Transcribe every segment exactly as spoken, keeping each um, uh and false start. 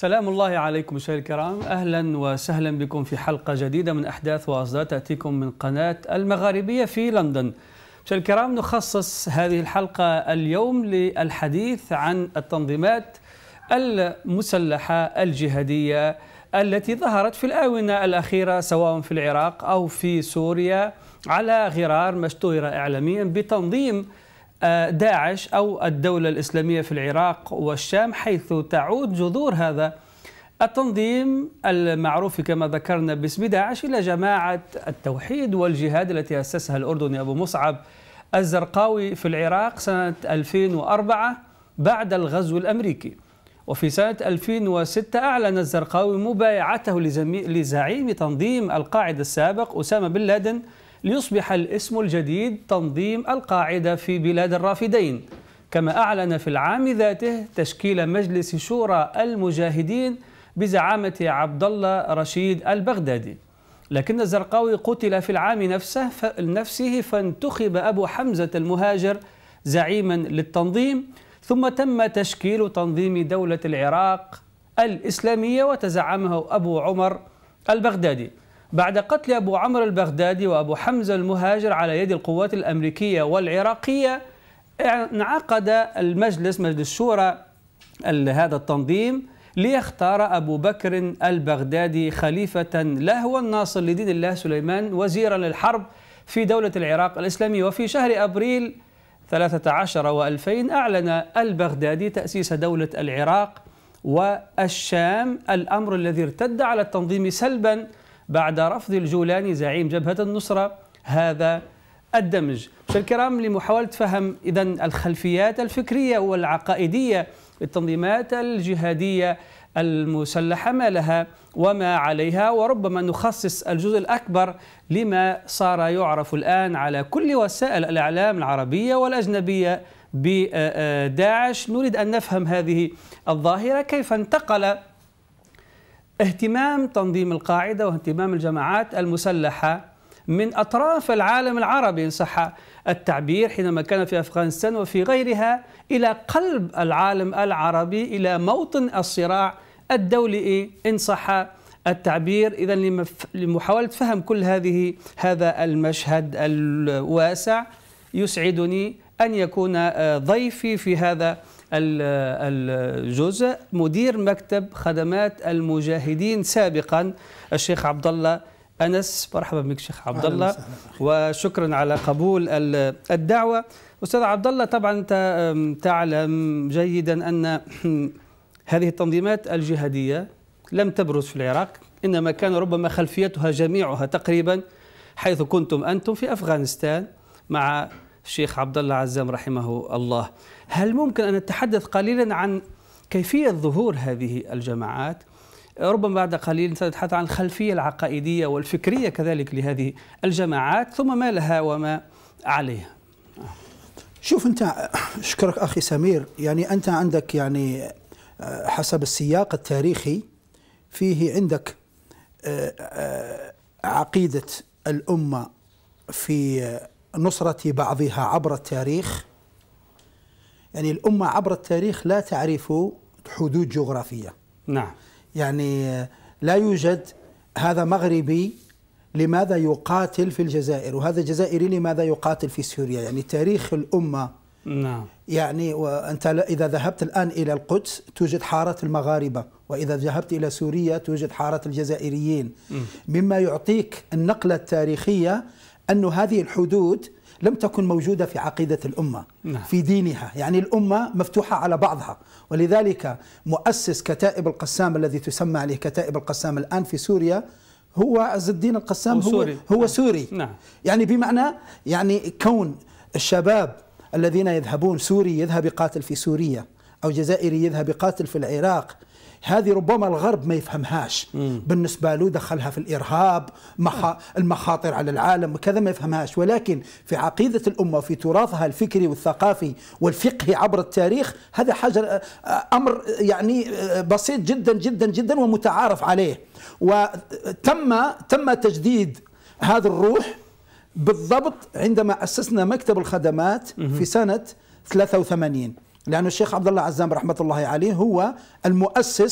سلام الله عليكم مشاهدينا الكرام، أهلا وسهلا بكم في حلقة جديدة من أحداث وأصداء تأتيكم من قناة المغاربية في لندن. مشاهدينا الكرام، نخصص هذه الحلقة اليوم للحديث عن التنظيمات المسلحة الجهادية التي ظهرت في الآونة الأخيرة سواء في العراق أو في سوريا على غرار ما اشتهر إعلاميا بتنظيم داعش أو الدولة الإسلامية في العراق والشام، حيث تعود جذور هذا التنظيم المعروف كما ذكرنا باسم داعش إلى جماعة التوحيد والجهاد التي أسسها الأردني أبو مصعب الزرقاوي في العراق سنة ألفين وأربعة بعد الغزو الأمريكي. وفي سنة ألفين وستة أعلن الزرقاوي مبايعته لزعيم تنظيم القاعدة السابق أسامة بن لادن ليصبح الاسم الجديد تنظيم القاعدة في بلاد الرافدين، كما أعلن في العام ذاته تشكيل مجلس شورى المجاهدين بزعامة عبد الله رشيد البغدادي. لكن الزرقاوي قتل في العام نفسه نفسه فانتخب أبو حمزة المهاجر زعيما للتنظيم، ثم تم تشكيل تنظيم دولة العراق الإسلامية وتزعمه أبو عمر البغدادي. بعد قتل أبو عمرو البغدادي وأبو حمزة المهاجر على يد القوات الأمريكية والعراقية، انعقد المجلس مجلس شورى هذا التنظيم ليختار أبو بكر البغدادي خليفة له والناصر لدين الله سليمان وزيرا للحرب في دولة العراق الإسلامية. وفي شهر أبريل ثلاثة عشر وألفين أعلن البغدادي تأسيس دولة العراق والشام، الأمر الذي ارتد على التنظيم سلبا بعد رفض الجولاني زعيم جبهة النصرة هذا الدمج. مشاهدينا الكرام، لمحاولة فهم إذن الخلفيات الفكرية والعقائدية للتنظيمات الجهادية المسلحة، ما لها وما عليها، وربما نخصص الجزء الأكبر لما صار يعرف الآن على كل وسائل الإعلام العربية والأجنبية بداعش. نريد أن نفهم هذه الظاهرة، كيف انتقل اهتمام تنظيم القاعدة واهتمام الجماعات المسلحة من أطراف العالم العربي إن صح التعبير حينما كان في أفغانستان وفي غيرها إلى قلب العالم العربي، إلى موطن الصراع الدولي إن صح التعبير. إذن لمحاولة فهم كل هذه هذا المشهد الواسع، يسعدني أن يكون ضيفي في هذا الجزء مدير مكتب خدمات المجاهدين سابقا الشيخ عبد الله أنس. مرحبا بك شيخ عبد الله، وشكرا على قبول الدعوة. أستاذ عبد الله، طبعا أنت تعلم جيدا أن هذه التنظيمات الجهادية لم تبرز في العراق، إنما كان ربما خلفيتها جميعها تقريبا حيث كنتم أنتم في أفغانستان مع الشيخ عبد الله عزام رحمه الله. هل ممكن أن نتحدث قليلا عن كيفية ظهور هذه الجماعات؟ ربما بعد قليل سنتحدث عن الخلفية العقائدية والفكرية كذلك لهذه الجماعات، ثم ما لها وما عليها. شوف أنت، أشكرك أخي سمير، يعني أنت عندك يعني حسب السياق التاريخي فيه عندك عقيدة الأمة في نصرة بعضها عبر التاريخ. يعني الأمة عبر التاريخ لا تعرف حدود جغرافية. نعم. يعني لا يوجد هذا مغربي لماذا يقاتل في الجزائر، وهذا جزائري لماذا يقاتل في سوريا. يعني تاريخ الأمة. نعم. يعني وأنت إذا ذهبت الآن إلى القدس توجد حارة المغاربة، وإذا ذهبت إلى سوريا توجد حارة الجزائريين، مما يعطيك النقلة التاريخية أن هذه الحدود لم تكن موجودة في عقيدة الأمة. نعم. في دينها. يعني الأمة مفتوحة على بعضها، ولذلك مؤسس كتائب القسام الذي تسمى عليه كتائب القسام الآن في سوريا هو عز الدين القسام، هو سوري. هو, هو سوري. نعم. يعني بمعنى يعني كون الشباب الذين يذهبون، سوري يذهب يقاتل في سوريا أو جزائري يذهب يقاتل في العراق، هذه ربما الغرب ما يفهمهاش. مم. بالنسبة له دخلها في الإرهاب، مخ... المخاطر على العالم وكذا، ما يفهمهاش. ولكن في عقيدة الأمة وفي تراثها الفكري والثقافي والفقهي عبر التاريخ هذا حاجة أمر يعني بسيط جدا جدا جدا ومتعارف عليه. وتم تم تجديد هذا الروح بالضبط عندما أسسنا مكتب الخدمات في سنة ثلاثة وثمانين، لأن الشيخ عبد الله عزام رحمة الله عليه هو المؤسس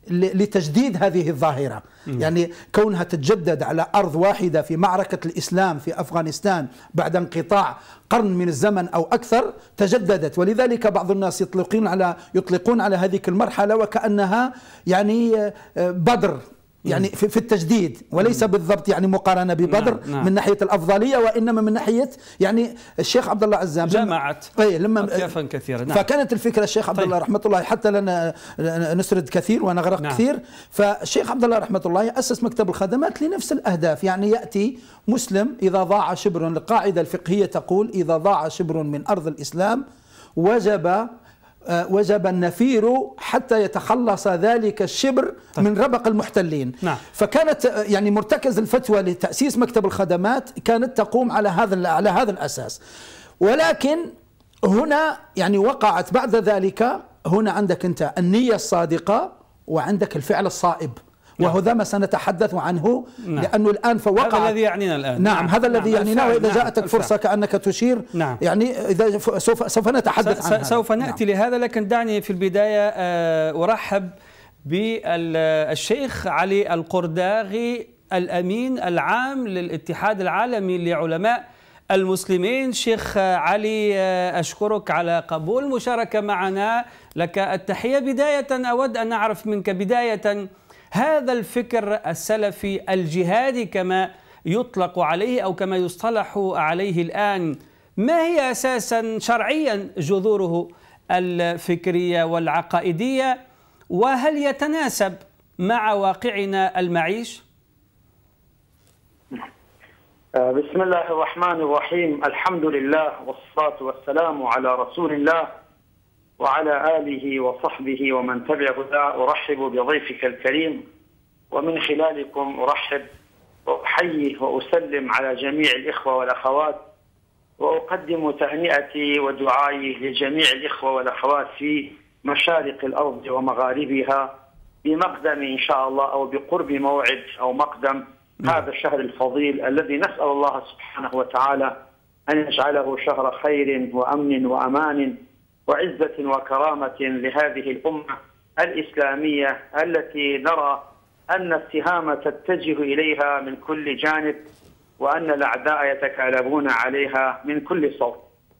لتجديد هذه الظاهرة. يعني كونها تتجدد على أرض واحدة في معركة الإسلام في أفغانستان بعد انقطاع قرن من الزمن أو أكثر تجددت، ولذلك بعض الناس يطلقون على يطلقون على هذه المرحلة وكأنها يعني بدر، يعني في التجديد، وليس بالضبط يعني مقارنة ببدر نعم نعم. من ناحية الأفضلية، وإنما من ناحية يعني الشيخ عبد الله عزام جمعت لما أطيافا كثيرة نعم. فكانت الفكرة الشيخ عبد الله رحمة الله، حتى لنا نسرد كثير ونغرق نعم. كثير، فالشيخ عبد الله رحمة الله أسس مكتب الخدمات لنفس الأهداف. يعني يأتي مسلم إذا ضاع شبر، القاعدة الفقهية تقول إذا ضاع شبر من أرض الإسلام وجب وجب النفير حتى يتخلص ذلك الشبر طيب. من ربق المحتلين نعم. فكانت يعني مرتكز الفتوى لتأسيس مكتب الخدمات كانت تقوم على هذا على هذا الأساس، ولكن هنا يعني وقعت بعد ذلك، هنا عندك أنت النية الصادقة وعندك الفعل الصائب، وهو ذا ما سنتحدث عنه نعم. لأنه الآن فوقع هذا الذي يعنينا الآن نعم, نعم. هذا الذي نعم. يعنينا، وإذا نعم. جاءتك الفعل. فرصة كأنك تشير نعم. يعني إذا سوف سوف نتحدث عنها، سوف نأتي نعم. لهذا، لكن دعني في البداية أرحب بالشيخ علي القرداغي الأمين العام للاتحاد العالمي لعلماء المسلمين. شيخ علي أشكرك على قبول المشاركة معنا، لك التحية. بداية أود أن أعرف منك بداية هذا الفكر السلفي الجهادي كما يطلق عليه أو كما يصطلح عليه الآن، ما هي أساسا شرعيا جذوره الفكرية والعقائدية، وهل يتناسب مع واقعنا المعيش؟ بسم الله الرحمن الرحيم، الحمد لله والصلاة والسلام على رسول الله وعلى آله وصحبه ومن تبع هداه. أرحب بضيفك الكريم، ومن خلالكم أرحب وأحيي وأسلم على جميع الإخوة والأخوات، وأقدم تهنئتي ودعائي لجميع الإخوة والأخوات في مشارق الأرض ومغاربها بمقدم إن شاء الله أو بقرب موعد أو مقدم هذا الشهر الفضيل الذي نسأل الله سبحانه وتعالى أن يجعله شهر خير وأمن وأمان وعزة وكرامة لهذه الأمة الإسلامية التي نرى أن السهام تتجه إليها من كل جانب، وأن الأعداء يتكالبون عليها من كل صوب.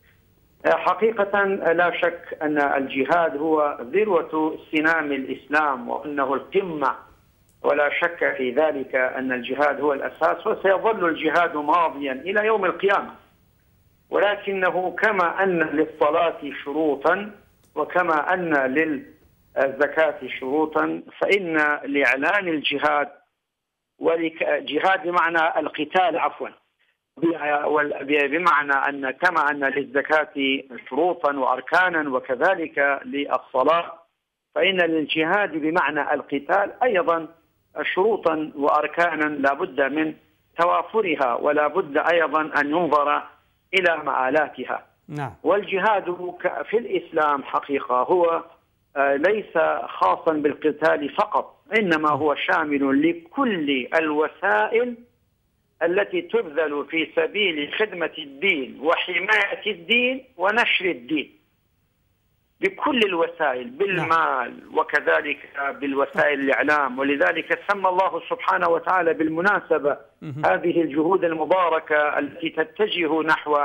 حقيقة لا شك أن الجهاد هو ذروة سنام الإسلام، وأنه القمة، ولا شك في ذلك أن الجهاد هو الأساس، وسيظل الجهاد ماضيا إلى يوم القيامة. ولكنه كما أن للصلاة شروطا وكما أن للزكاة شروطا، فإن لإعلان الجهاد والجهاد بمعنى القتال عفوا بمعنى أن كما أن للزكاة شروطا وأركانا وكذلك للصلاة، فإن للجهاد بمعنى القتال أيضا شروطا وأركانا لا بد من توافرها، ولا بد أيضا أن ينظر إلى مآلاتها. نعم. والجهاد في الإسلام حقيقة هو ليس خاصا بالقتال فقط، إنما هو شامل لكل الوسائل التي تبذل في سبيل خدمة الدين وحماية الدين ونشر الدين بكل الوسائل، بالمال وكذلك بالوسائل الإعلام. ولذلك سمى الله سبحانه وتعالى بالمناسبة هذه الجهود المباركة التي تتجه نحو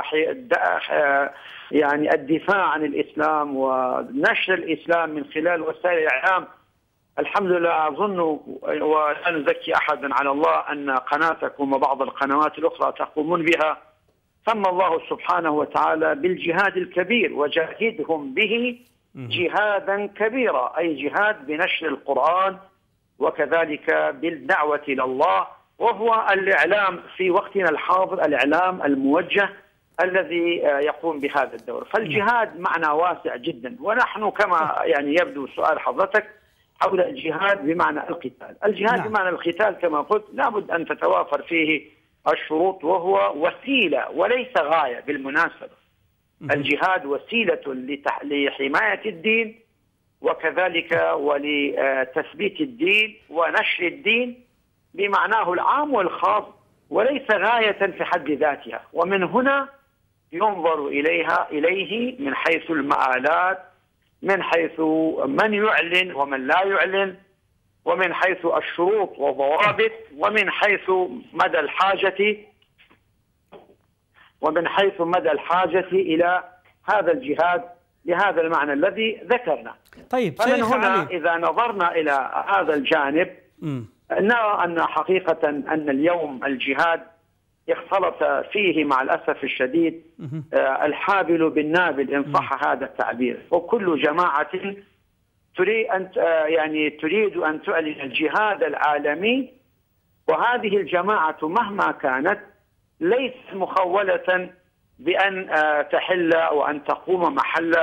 يعني الدفاع عن الإسلام ونشر الإسلام من خلال وسائل الإعلام. الحمد لله أظن ولا نزكي أحدا على الله أن قناتكم وبعض القنوات الأخرى تقومون بها. سمى الله سبحانه وتعالى بالجهاد الكبير وجاهدهم به جهادا كبيرا، أي جهاد بنشر القرآن وكذلك بالدعوة إلى الله، وهو الإعلام في وقتنا الحاضر، الإعلام الموجه الذي يقوم بهذا الدور. فالجهاد معنى واسع جدا، ونحن كما يعني يبدو سؤال حضرتك حول الجهاد بمعنى القتال. الجهاد نعم. بمعنى القتال كما قلت لابد أن تتوافر فيه الشروط، وهو وسيلة وليس غاية بالمناسبة. الجهاد وسيلة لحماية الدين وكذلك ولتثبيت الدين ونشر الدين بمعناه العام والخاص، وليس غاية في حد ذاتها. ومن هنا ينظر إليها إليه من حيث المآلات، من حيث من يعلن ومن لا يعلن، ومن حيث الشروط والضوابط، ومن حيث مدى الحاجة ومن حيث مدى الحاجة إلى هذا الجهاد لهذا المعنى الذي ذكرنا. طيب فمن هنا علي. إذا نظرنا إلى هذا الجانب م. نرى أن حقيقة أن اليوم الجهاد اختلط فيه مع الأسف الشديد آه الحابل بالنابل إن صح هذا التعبير، وكل جماعة تريد أن آه يعني تريد أن تعلن الجهاد العالمي، وهذه الجماعة مهما كانت ليست مخولة بأن آه تحل أو أن تقوم محل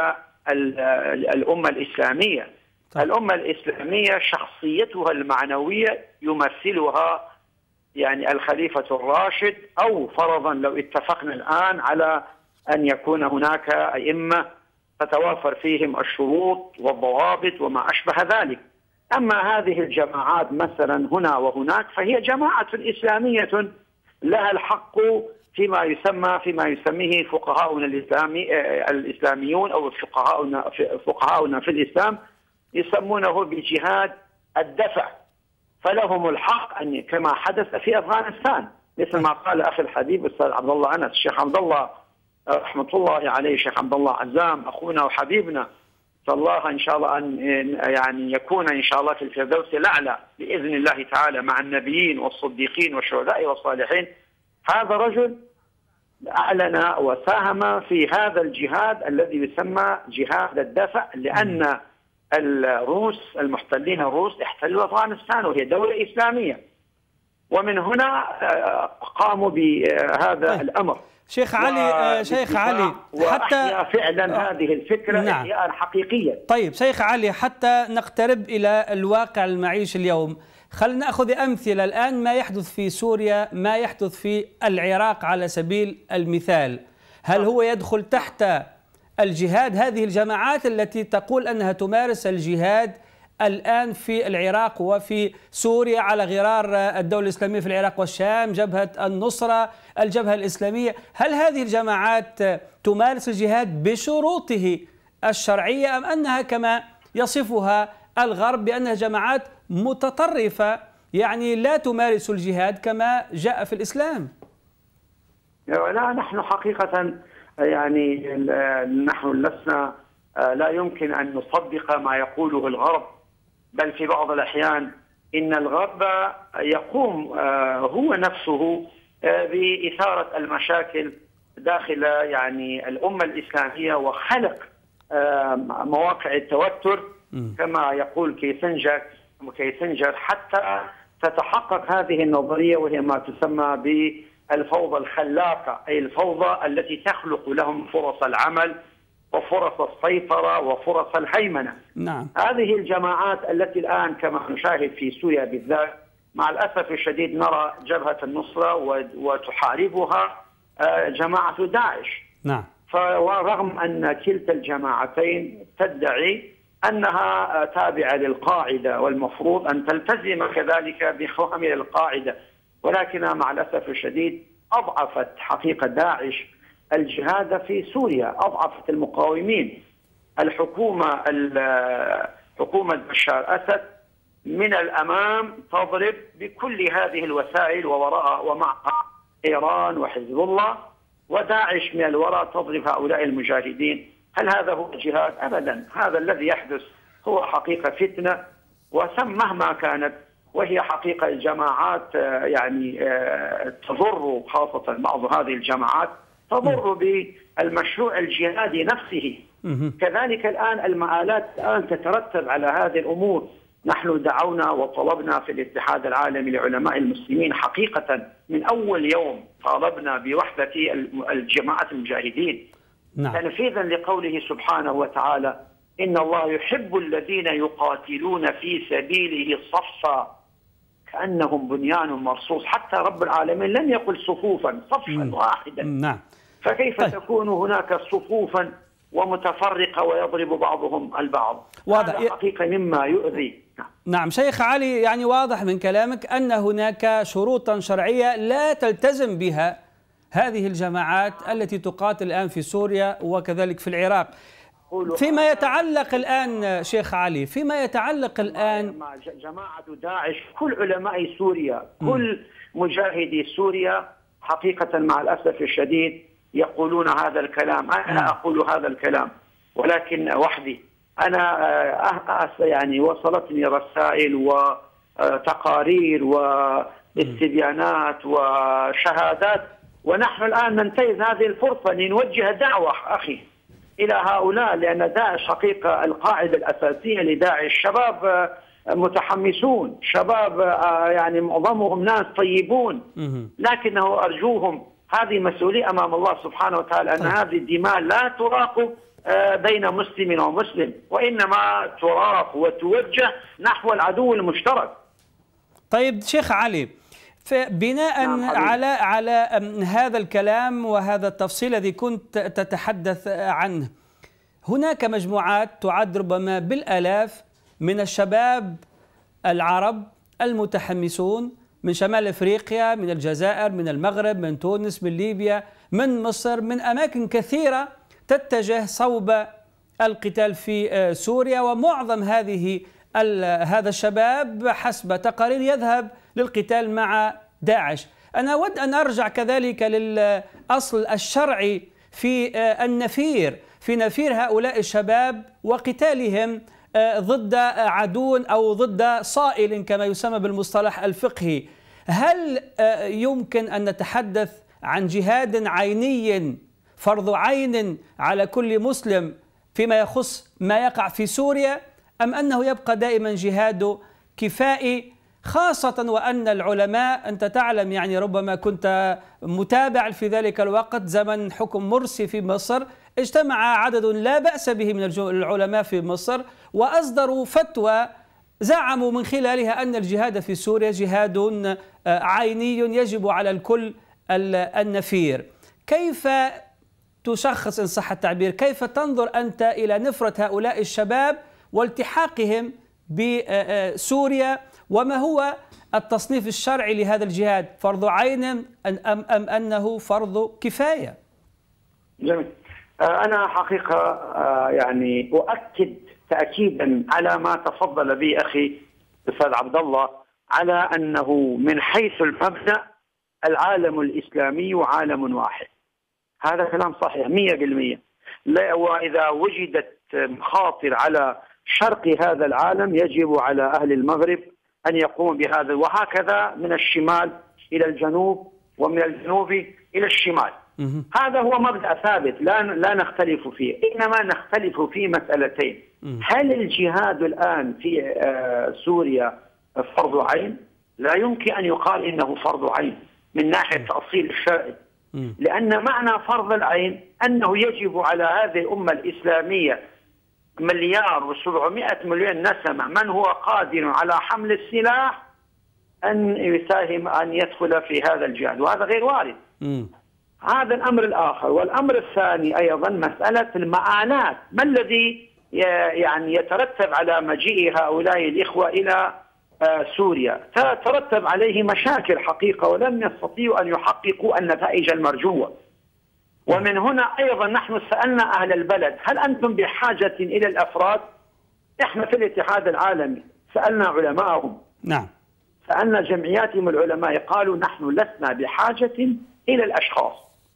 الأمة الإسلامية. طيب. الأمة الإسلامية شخصيتها المعنوية يمثلها يعني الخليفة الراشد، أو فرضا لو اتفقنا الآن على أن يكون هناك أئمة تتوافر فيهم الشروط والضوابط وما أشبه ذلك. أما هذه الجماعات مثلا هنا وهناك فهي جماعة إسلامية لها الحق فيما يسمى فيما يسميه فقهاؤنا الإسلامي الإسلاميون أو فقهاؤنا فقهاؤنا في الإسلام يسمونه بجهاد الدفع، فلهم الحق أن كما حدث في أفغانستان مثل ما قال أخي الحبيب الأستاذ عبد الله أنس، الشيخ عبد الله رحمة الله عليه، الشيخ عبد الله عزام أخونا وحبيبنا، فالله إن شاء الله أن يعني يكون إن شاء الله في الفردوس الأعلى بإذن الله تعالى مع النبيين والصديقين والشهداء والصالحين. هذا رجل أعلن وساهم في هذا الجهاد الذي يسمى جهاد الدفع، لأن الروس المحتلين الروس احتلوا أفغانستان وهي دولة إسلامية، ومن هنا قاموا بهذا طيب. الأمر. شيخ علي شيخ علي حتى فعلا هذه الفكرة نعم. احياء حقيقيا. طيب شيخ علي، حتى نقترب إلى الواقع المعيشي اليوم، خلينا نأخذ أمثلة الآن ما يحدث في سوريا، ما يحدث في العراق على سبيل المثال، هل هو يدخل تحت الجهاد؟ هذه الجماعات التي تقول أنها تمارس الجهاد الآن في العراق وفي سوريا على غرار الدولة الإسلامية في العراق والشام، جبهة النصرة، الجبهة الإسلامية، هل هذه الجماعات تمارس الجهاد بشروطه الشرعية أم أنها كما يصفها الغرب بأنها جماعات متطرفة يعني لا تمارس الجهاد كما جاء في الإسلام؟ لا، نحن حقيقة يعني نحن لسنا لا يمكن أن نصدق ما يقوله الغرب، بل في بعض الأحيان إن الغرب يقوم هو نفسه بإثارة المشاكل داخل يعني الأمة الإسلامية وخلق مواقع التوتر كما يقول كيسنجر كيسنجر حتى تتحقق هذه النظرية، وهي ما تسمى بالفوضى الخلاقة، أي الفوضى التي تخلق لهم فرص العمل وفرص السيطرة وفرص الهيمنة. نعم. هذه الجماعات التي الآن كما نشاهد في سوريا بالذات مع الأسف الشديد نرى جبهة النصرة وتحاربها جماعة داعش. نعم. فرغم أن كلتا الجماعتين تدعي أنها تابعة للقاعدة والمفروض أن تلتزم كذلك بأوامر القاعدة، ولكنها مع الأسف الشديد أضعفت حقيقة داعش الجهاد في سوريا، أضعفت المقاومين. الحكومة حكومة بشار أسد من الأمام تضرب بكل هذه الوسائل، ووراء ومعها إيران وحزب الله، وداعش من الوراء تضرب هؤلاء المجاهدين. هل هذا هو الجهاد؟ أبدا. هذا الذي يحدث هو حقيقة فتنة، وسم مهما كانت، وهي حقيقة الجماعات يعني تضر، خاصة بعض هذه الجماعات تضر بالمشروع الجهادي نفسه. كذلك الآن المآلات الآن تترتب على هذه الأمور. نحن دعونا وطلبنا في الاتحاد العالمي لعلماء المسلمين حقيقة من أول يوم طالبنا بوحدة الجماعة المجاهدين. نعم. تنفيذا لقوله سبحانه وتعالى: إن الله يحب الذين يقاتلون في سبيله صفا كأنهم بنيان مرصوص. حتى رب العالمين لم يقل صفوفا، صفا واحدا. نعم. فكيف طيب. تكون هناك صفوفا ومتفرقة ويضرب بعضهم البعض؟ واضح. هذا حقيقة مما يؤذي. نعم شيخ علي، يعني واضح من كلامك أن هناك شروطا شرعية لا تلتزم بها هذه الجماعات التي تقاتل الآن في سوريا وكذلك في العراق. فيما يتعلق الآن شيخ علي، فيما يتعلق الآن مع جماعة داعش، كل علماء سوريا، كل مجاهدي سوريا حقيقة مع الأسف الشديد يقولون هذا الكلام. أنا أقول هذا الكلام ولكن وحدي. أنا يعني وصلتني رسائل وتقارير واستبيانات وشهادات، ونحن الآن ننتهز هذه الفرصة لنوجه دعوة أخي إلى هؤلاء، لأن داعش حقيقة القاعدة الأساسية لداعش شباب متحمسون، شباب يعني معظمهم ناس طيبون، لكنه أرجوهم هذه مسؤولية أمام الله سبحانه وتعالى أن هذه الدماء لا تراق بين مسلم ومسلم، وإنما تراق وتوجه نحو العدو المشترك. طيب شيخ علي، بناء نعم على على هذا الكلام وهذا التفصيل الذي كنت تتحدث عنه، هناك مجموعات تعد ربما بالآلاف من الشباب العرب المتحمسون من شمال افريقيا، من الجزائر، من المغرب، من تونس، من ليبيا، من مصر، من اماكن كثيره تتجه صوب القتال في سوريا، ومعظم هذه هذا الشباب حسب تقارير يذهب للقتال مع داعش. أنا أود أن أرجع كذلك للأصل الشرعي في النفير، في نفير هؤلاء الشباب وقتالهم ضد عدو أو ضد صائل كما يسمى بالمصطلح الفقهي. هل يمكن أن نتحدث عن جهاد عيني فرض عين على كل مسلم فيما يخص ما يقع في سوريا، أم أنه يبقى دائما جهاد كفائي، خاصة وأن العلماء أنت تعلم يعني ربما كنت متابع في ذلك الوقت زمن حكم مرسي في مصر، اجتمع عدد لا بأس به من العلماء في مصر وأصدروا فتوى زعموا من خلالها أن الجهاد في سوريا جهاد عيني يجب على الكل النفير. كيف تشخص إن صح التعبير، كيف تنظر أنت إلى نفرة هؤلاء الشباب والتحاقهم بسوريا، وما هو التصنيف الشرعي لهذا الجهاد، فرض عين أم, أم أنه فرض كفاية؟ جميل. أنا حقيقة يعني أؤكد تأكيدا على ما تفضل به أخي أستاذ عبد الله، على أنه من حيث المبدأ العالم الإسلامي عالم واحد. هذا كلام صحيح مئة بالمئة. وإذا وجدت مخاطر على شرق هذا العالم يجب على أهل المغرب أن يقوموا بهذا، وهكذا من الشمال إلى الجنوب ومن الجنوب إلى الشمال. هذا هو مبدأ ثابت لا لا نختلف فيه، إنما نختلف في مسألتين. هل الجهاد الآن في سوريا فرض عين؟ لا يمكن أن يقال إنه فرض عين من ناحية تأصيل الشرعي، لأن معنى فرض العين أنه يجب على هذه الأمة الإسلامية مليار وسبعمائة مليون نسمة، من هو قادر على حمل السلاح أن يساهم أن يدخل في هذا الجهاد، وهذا غير وارد. م. هذا الأمر الآخر. والأمر الثاني أيضا مسألة المآلات، ما الذي يعني يترتب على مجيء هؤلاء الإخوة إلى سوريا؟ تترتب عليه مشاكل حقيقة، ولم يستطيعوا أن يحققوا النتائج المرجوة. ومن هنا أيضا نحن سألنا أهل البلد هل أنتم بحاجة إلى الأفراد؟ إحنا في الاتحاد العالمي سألنا علماءهم، نعم، سألنا جمعياتهم العلماء، قالوا نحن لسنا بحاجة إلى الأشخاص،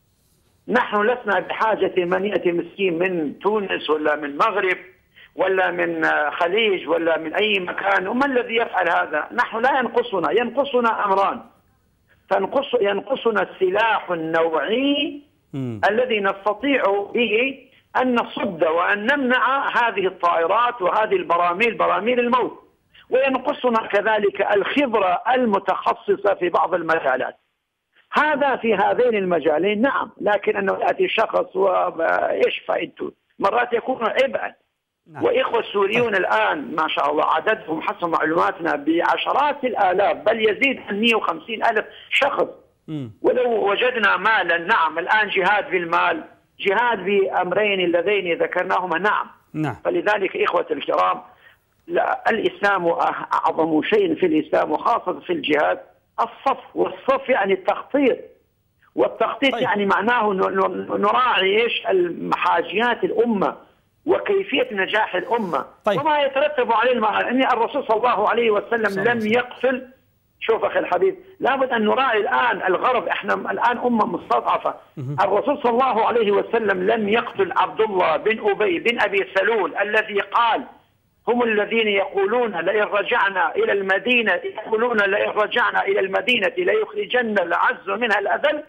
نحن لسنا بحاجة من يأتي مسكين من تونس ولا من المغرب ولا من خليج ولا من أي مكان، وما الذي يفعل هذا؟ نحن لا ينقصنا، ينقصنا أمران. تنقص ينقصنا السلاح النوعي م. الذي نستطيع به أن نصد وأن نمنع هذه الطائرات وهذه البراميل، براميل الموت، وينقصنا كذلك الخبرة المتخصصة في بعض المجالات. هذا في هذين المجالين نعم، لكن أنه يأتي شخص وإيش فائدته؟ مرات يكون عبئا. نعم. وإخوة السوريون الآن ما شاء الله عددهم حسب معلوماتنا بعشرات الآلاف، بل يزيد عن مئة وخمسين ألف شخص. م. ولو وجدنا مالا نعم، الآن جهاد بالمال، جهاد بأمرين اللذين ذكرناهما نعم. نعم. فلذلك إخوة الكرام، لا الإسلام أعظم شيء في الإسلام وخاصة في الجهاد الصف، والصف يعني التخطيط، والتخطيط طيب. يعني معناه نراعي ايش؟ المحاجيات الأمة، وكيفية نجاح الأمة. طيب. وما يترتب عليه المعاني. أن الرسول صلى الله عليه وسلم لم يقتل. شوف أخي الحبيب، لابد أن نراعي الآن الغرب، إحنا الآن أمة مستضعفة. الرسول صلى الله عليه وسلم لم يقتل عبد الله بن أبي بن أبي سلول الذي قال هم الذين يقولون لئن رجعنا إلى المدينة يقولون لئن رجعنا إلى المدينة ليخرجن الأعز منها الأذل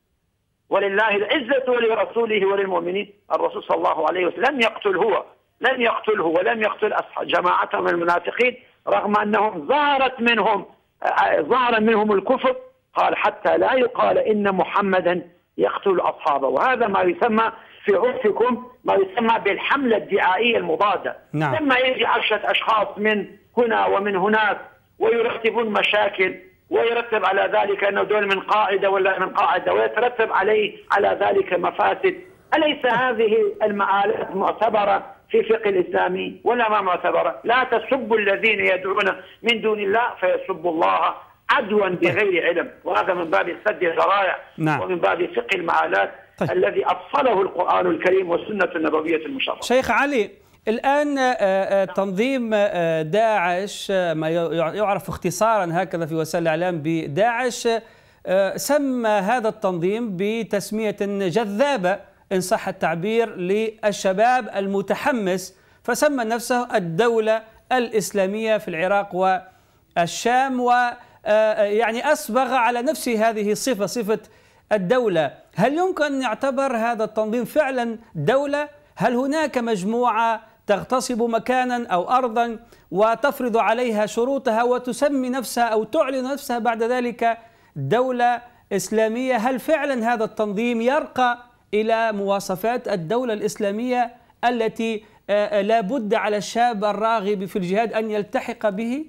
ولله العزة ولرسوله وللمؤمنين. الرسول صلى الله عليه وسلم لم يقتل هو لم يقتله ولم يقتل جماعته من المنافقين، رغم أنهم ظهرت منهم ظهر منهم الكفر. قال حتى لا يقال إن محمدا يقتل أصحابه. وهذا ما يسمى في عرفكم ما يسمى بالحملة الدعائية المضادة. نعم. لما يجي عشرة أشخاص من هنا ومن هناك ويرتبون مشاكل ويرتب على ذلك أنه دول من قاعدة ولا من قاعدة ويترتب عليه على ذلك مفاسد، أليس هذه المآلات معتبرة في الفقه الإسلامي ولا ما معتبرة؟ لا تسبوا الذين يدعون من دون الله فيسبوا الله عدوا بغير علم، وهذا من باب سد الذرائع. نعم. ومن باب فقه المآلات. طيب. الذي أصله القرآن الكريم والسنة النبوية المشرفة. شيخ علي، الآن تنظيم داعش ما يعرف اختصارا هكذا في وسائل الإعلام بداعش سمى هذا التنظيم بتسمية جذابة إن صح التعبير للشباب المتحمس، فسمى نفسه الدولة الإسلامية في العراق والشام، ويعني أصبغ على نفسه هذه الصفة صفة الدولة. هل يمكن أن يعتبر هذا التنظيم فعلا دولة؟ هل هناك مجموعة تغتصب مكانا أو أرضا وتفرض عليها شروطها وتسمي نفسها أو تعلن نفسها بعد ذلك دولة إسلامية؟ هل فعلا هذا التنظيم يرقى إلى مواصفات الدولة الإسلامية التي لا بد على الشاب الراغب في الجهاد أن يلتحق به؟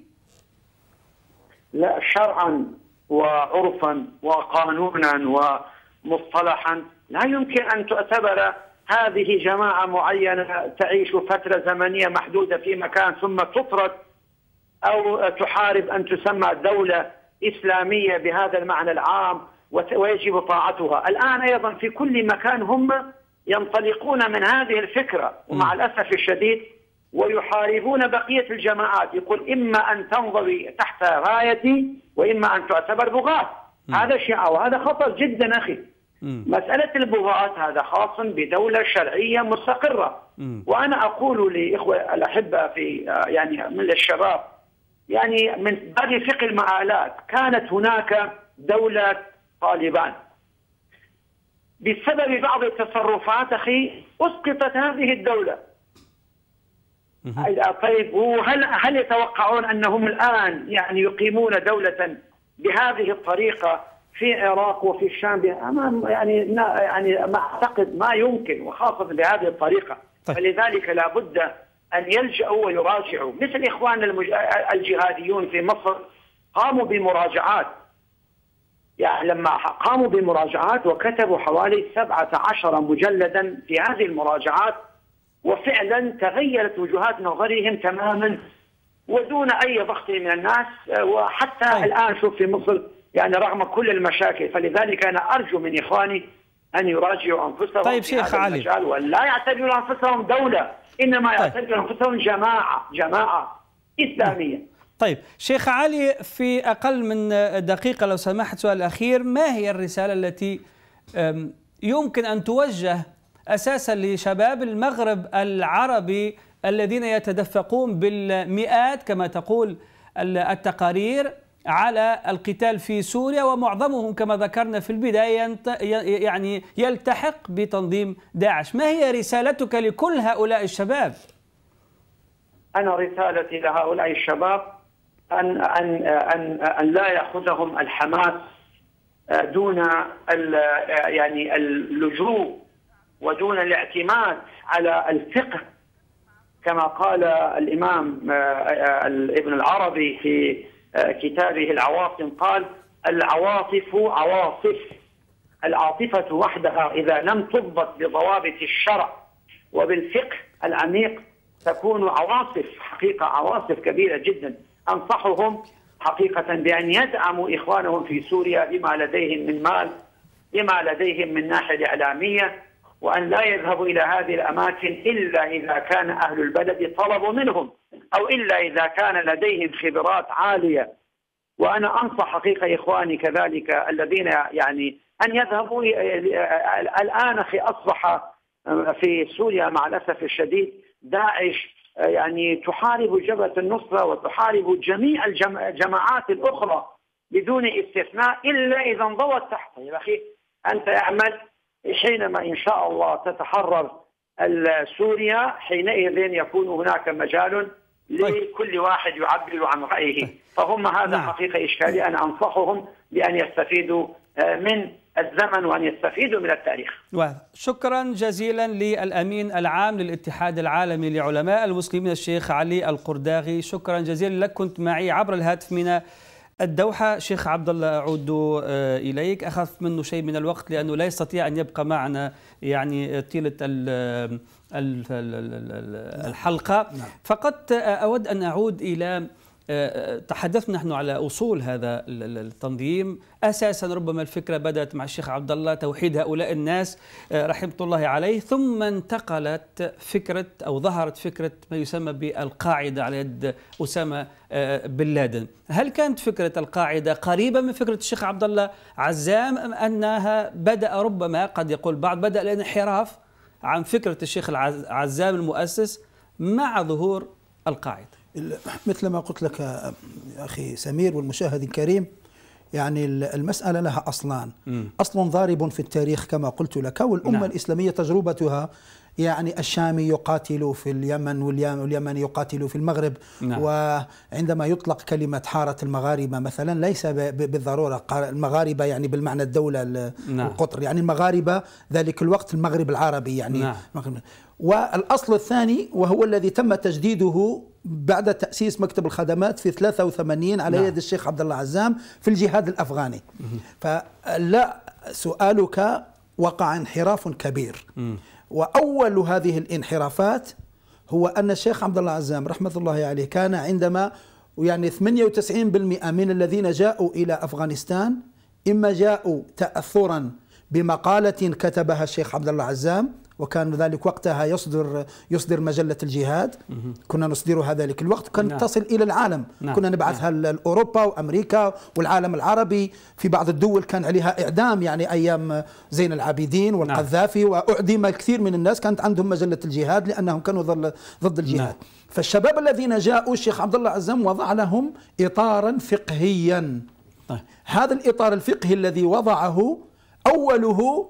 لا، شرعا وعرفا وقانونا ومصطلحا لا يمكن أن تعتبر هذه جماعة معينة تعيش فترة زمنية محدودة في مكان ثم تطرد أو تحارب أن تسمى دولة إسلامية بهذا المعنى العام ويجب طاعتها. الآن أيضا في كل مكان هم ينطلقون من هذه الفكرة ومع الأسف الشديد ويحاربون بقية الجماعات. يقول إما أن تنضوي تحت رايتي وإما أن تعتبر بغاة. هذا شيء وهذا خطر جدا أخي. مم. مسألة البغاة هذا خاص بدولة شرعية مستقرة. مم. وأنا أقول لإخوة الأحبة في يعني من الشباب يعني من باب فقه المآلات كانت هناك دولة طالبان بسبب بعض التصرفات أخي أسقطت هذه الدولة. طيب وهل هل يتوقعون أنهم الآن يعني يقيمون دولة بهذه الطريقة في العراق وفي الشام؟ أمام يعني يعني ما أعتقد ما يمكن، وخاصة بهذه الطريقة. طيب. فلذلك لا بد أن يلجأوا ويراجعوا، مثل إخواننا المج... الجهاديون في مصر قاموا بمراجعات. يعني لما قاموا بمراجعات وكتبوا حوالي سبعة عشر مجلدا في هذه المراجعات، وفعلا تغيرت وجهات نظرهم تماما ودون أي ضغط من الناس. وحتى طيب. الآن شوف في مصر يعني رغم كل المشاكل، فلذلك أنا أرجو من إخواني أن يراجعوا أنفسهم. طيب شيخ علي، ولا يعتبروا أنفسهم دولة، إنما يعتبروا أنفسهم جماعة جماعة إسلامية. طيب شيخ علي، في أقل من دقيقة لو سمحت سؤال أخير، ما هي الرسالة التي يمكن أن توجه أساسا لشباب المغرب العربي الذين يتدفقون بالمئات كما تقول التقارير على القتال في سوريا، ومعظمهم كما ذكرنا في البداية يعني يلتحق بتنظيم داعش؟ ما هي رسالتك لكل هؤلاء الشباب؟ أنا رسالتي لهؤلاء الشباب أن أن أن أن لا يأخذهم الحماس دون يعني اللجوء ودون الاعتماد على الفقه، كما قال الإمام ابن العربي في كتابه العواصم، قال العواطف عواصف، العاطفة وحدها إذا لم تضبط بضوابط الشرع وبالفقه العميق تكون عواصف، حقيقة عواصف كبيرة جدا. أنصحهم حقيقة بأن يدعموا إخوانهم في سوريا بما لديهم من مال، بما لديهم من ناحية إعلامية، وأن لا يذهبوا إلى هذه الأماكن إلا إذا كان أهل البلد طلبوا منهم، أو إلا إذا كان لديهم خبرات عالية. وأنا أنصح حقيقة إخواني كذلك الذين يعني أن يذهبوا. الآن أخي أصبح في سوريا مع الأسف الشديد داعش يعني تحارب جبهة النصرة وتحارب جميع الجماعات الأخرى بدون استثناء إلا إذا انضوت تحتها. يا أخي أنت اعمل، حينما إن شاء الله تتحرر سوريا حينئذ يكون هناك مجال لكل واحد يعبر عن رأيه. فهم هذا حقيقة إشكالي. أنا أنصحهم بأن يستفيدوا من الزمن وأن يستفيدوا من التاريخ. شكرا جزيلا للأمين العام للاتحاد العالمي لعلماء المسلمين الشيخ علي القرداغي، شكرا جزيلا لك. كنت معي عبر الهاتف من الدوحة. شيخ عبد الله أعود إليك، أخذت منه شيء من الوقت لأنه لا يستطيع أن يبقى معنا يعني طيلة الحلقة. فقط أود أن أعود إلى تحدثنا نحن على أصول هذا التنظيم. أساسا ربما الفكرة بدأت مع الشيخ عبد الله، توحيد هؤلاء الناس رحمة الله عليه، ثم انتقلت فكرة أو ظهرت فكرة ما يسمى بالقاعدة على يد أسامة بن لادن. هل كانت فكرة القاعدة قريبة من فكرة الشيخ عبد الله عزام، أم أنها بدأ ربما قد يقول بعض بدأ الانحراف عن فكرة الشيخ عزام المؤسس مع ظهور القاعدة؟ مثل ما قلت لك أخي سمير والمشاهد الكريم، يعني المسألة لها أصلان. م. أصل ضارب في التاريخ كما قلت لك، والأمة نعم. الإسلامية تجربتها يعني الشامي يقاتل في اليمن واليمن يقاتل في المغرب. نعم. وعندما يطلق كلمة حارة المغاربة مثلا ليس بالضرورة المغاربة يعني بالمعنى الدولة نعم. القطر، يعني المغاربة ذلك الوقت المغرب العربي يعني نعم. والأصل الثاني وهو الذي تم تجديده بعد تأسيس مكتب الخدمات في ثلاثة وثمانين على نعم. يد الشيخ عبد الله عزام في الجهاد الأفغاني. مم. فلا سؤالك وقع انحراف كبير. مم. وأول هذه الانحرافات هو أن الشيخ عبد الله عزام رحمة الله عليه كان عندما يعني ثمانية وتسعين بالمئة من الذين جاءوا إلى أفغانستان إما جاءوا تأثرا بمقالة كتبها الشيخ عبد الله عزام، وكان ذلك وقتها يصدر يصدر مجلة الجهاد، كنا نصدرها ذلك الوقت، كانت نعم. تصل إلى العالم. نعم. كنا نبعثها نعم. لأوروبا وأمريكا والعالم العربي. في بعض الدول كان عليها إعدام، يعني أيام زين العابدين والقذافي نعم. وأعدم الكثير من الناس كانت عندهم مجلة الجهاد لأنهم كانوا ضد الجهاد. نعم. فالشباب الذين جاءوا الشيخ عبد الله عزام وضع لهم إطارا فقهيا. طيب. هذا الإطار الفقهي الذي وضعه أوله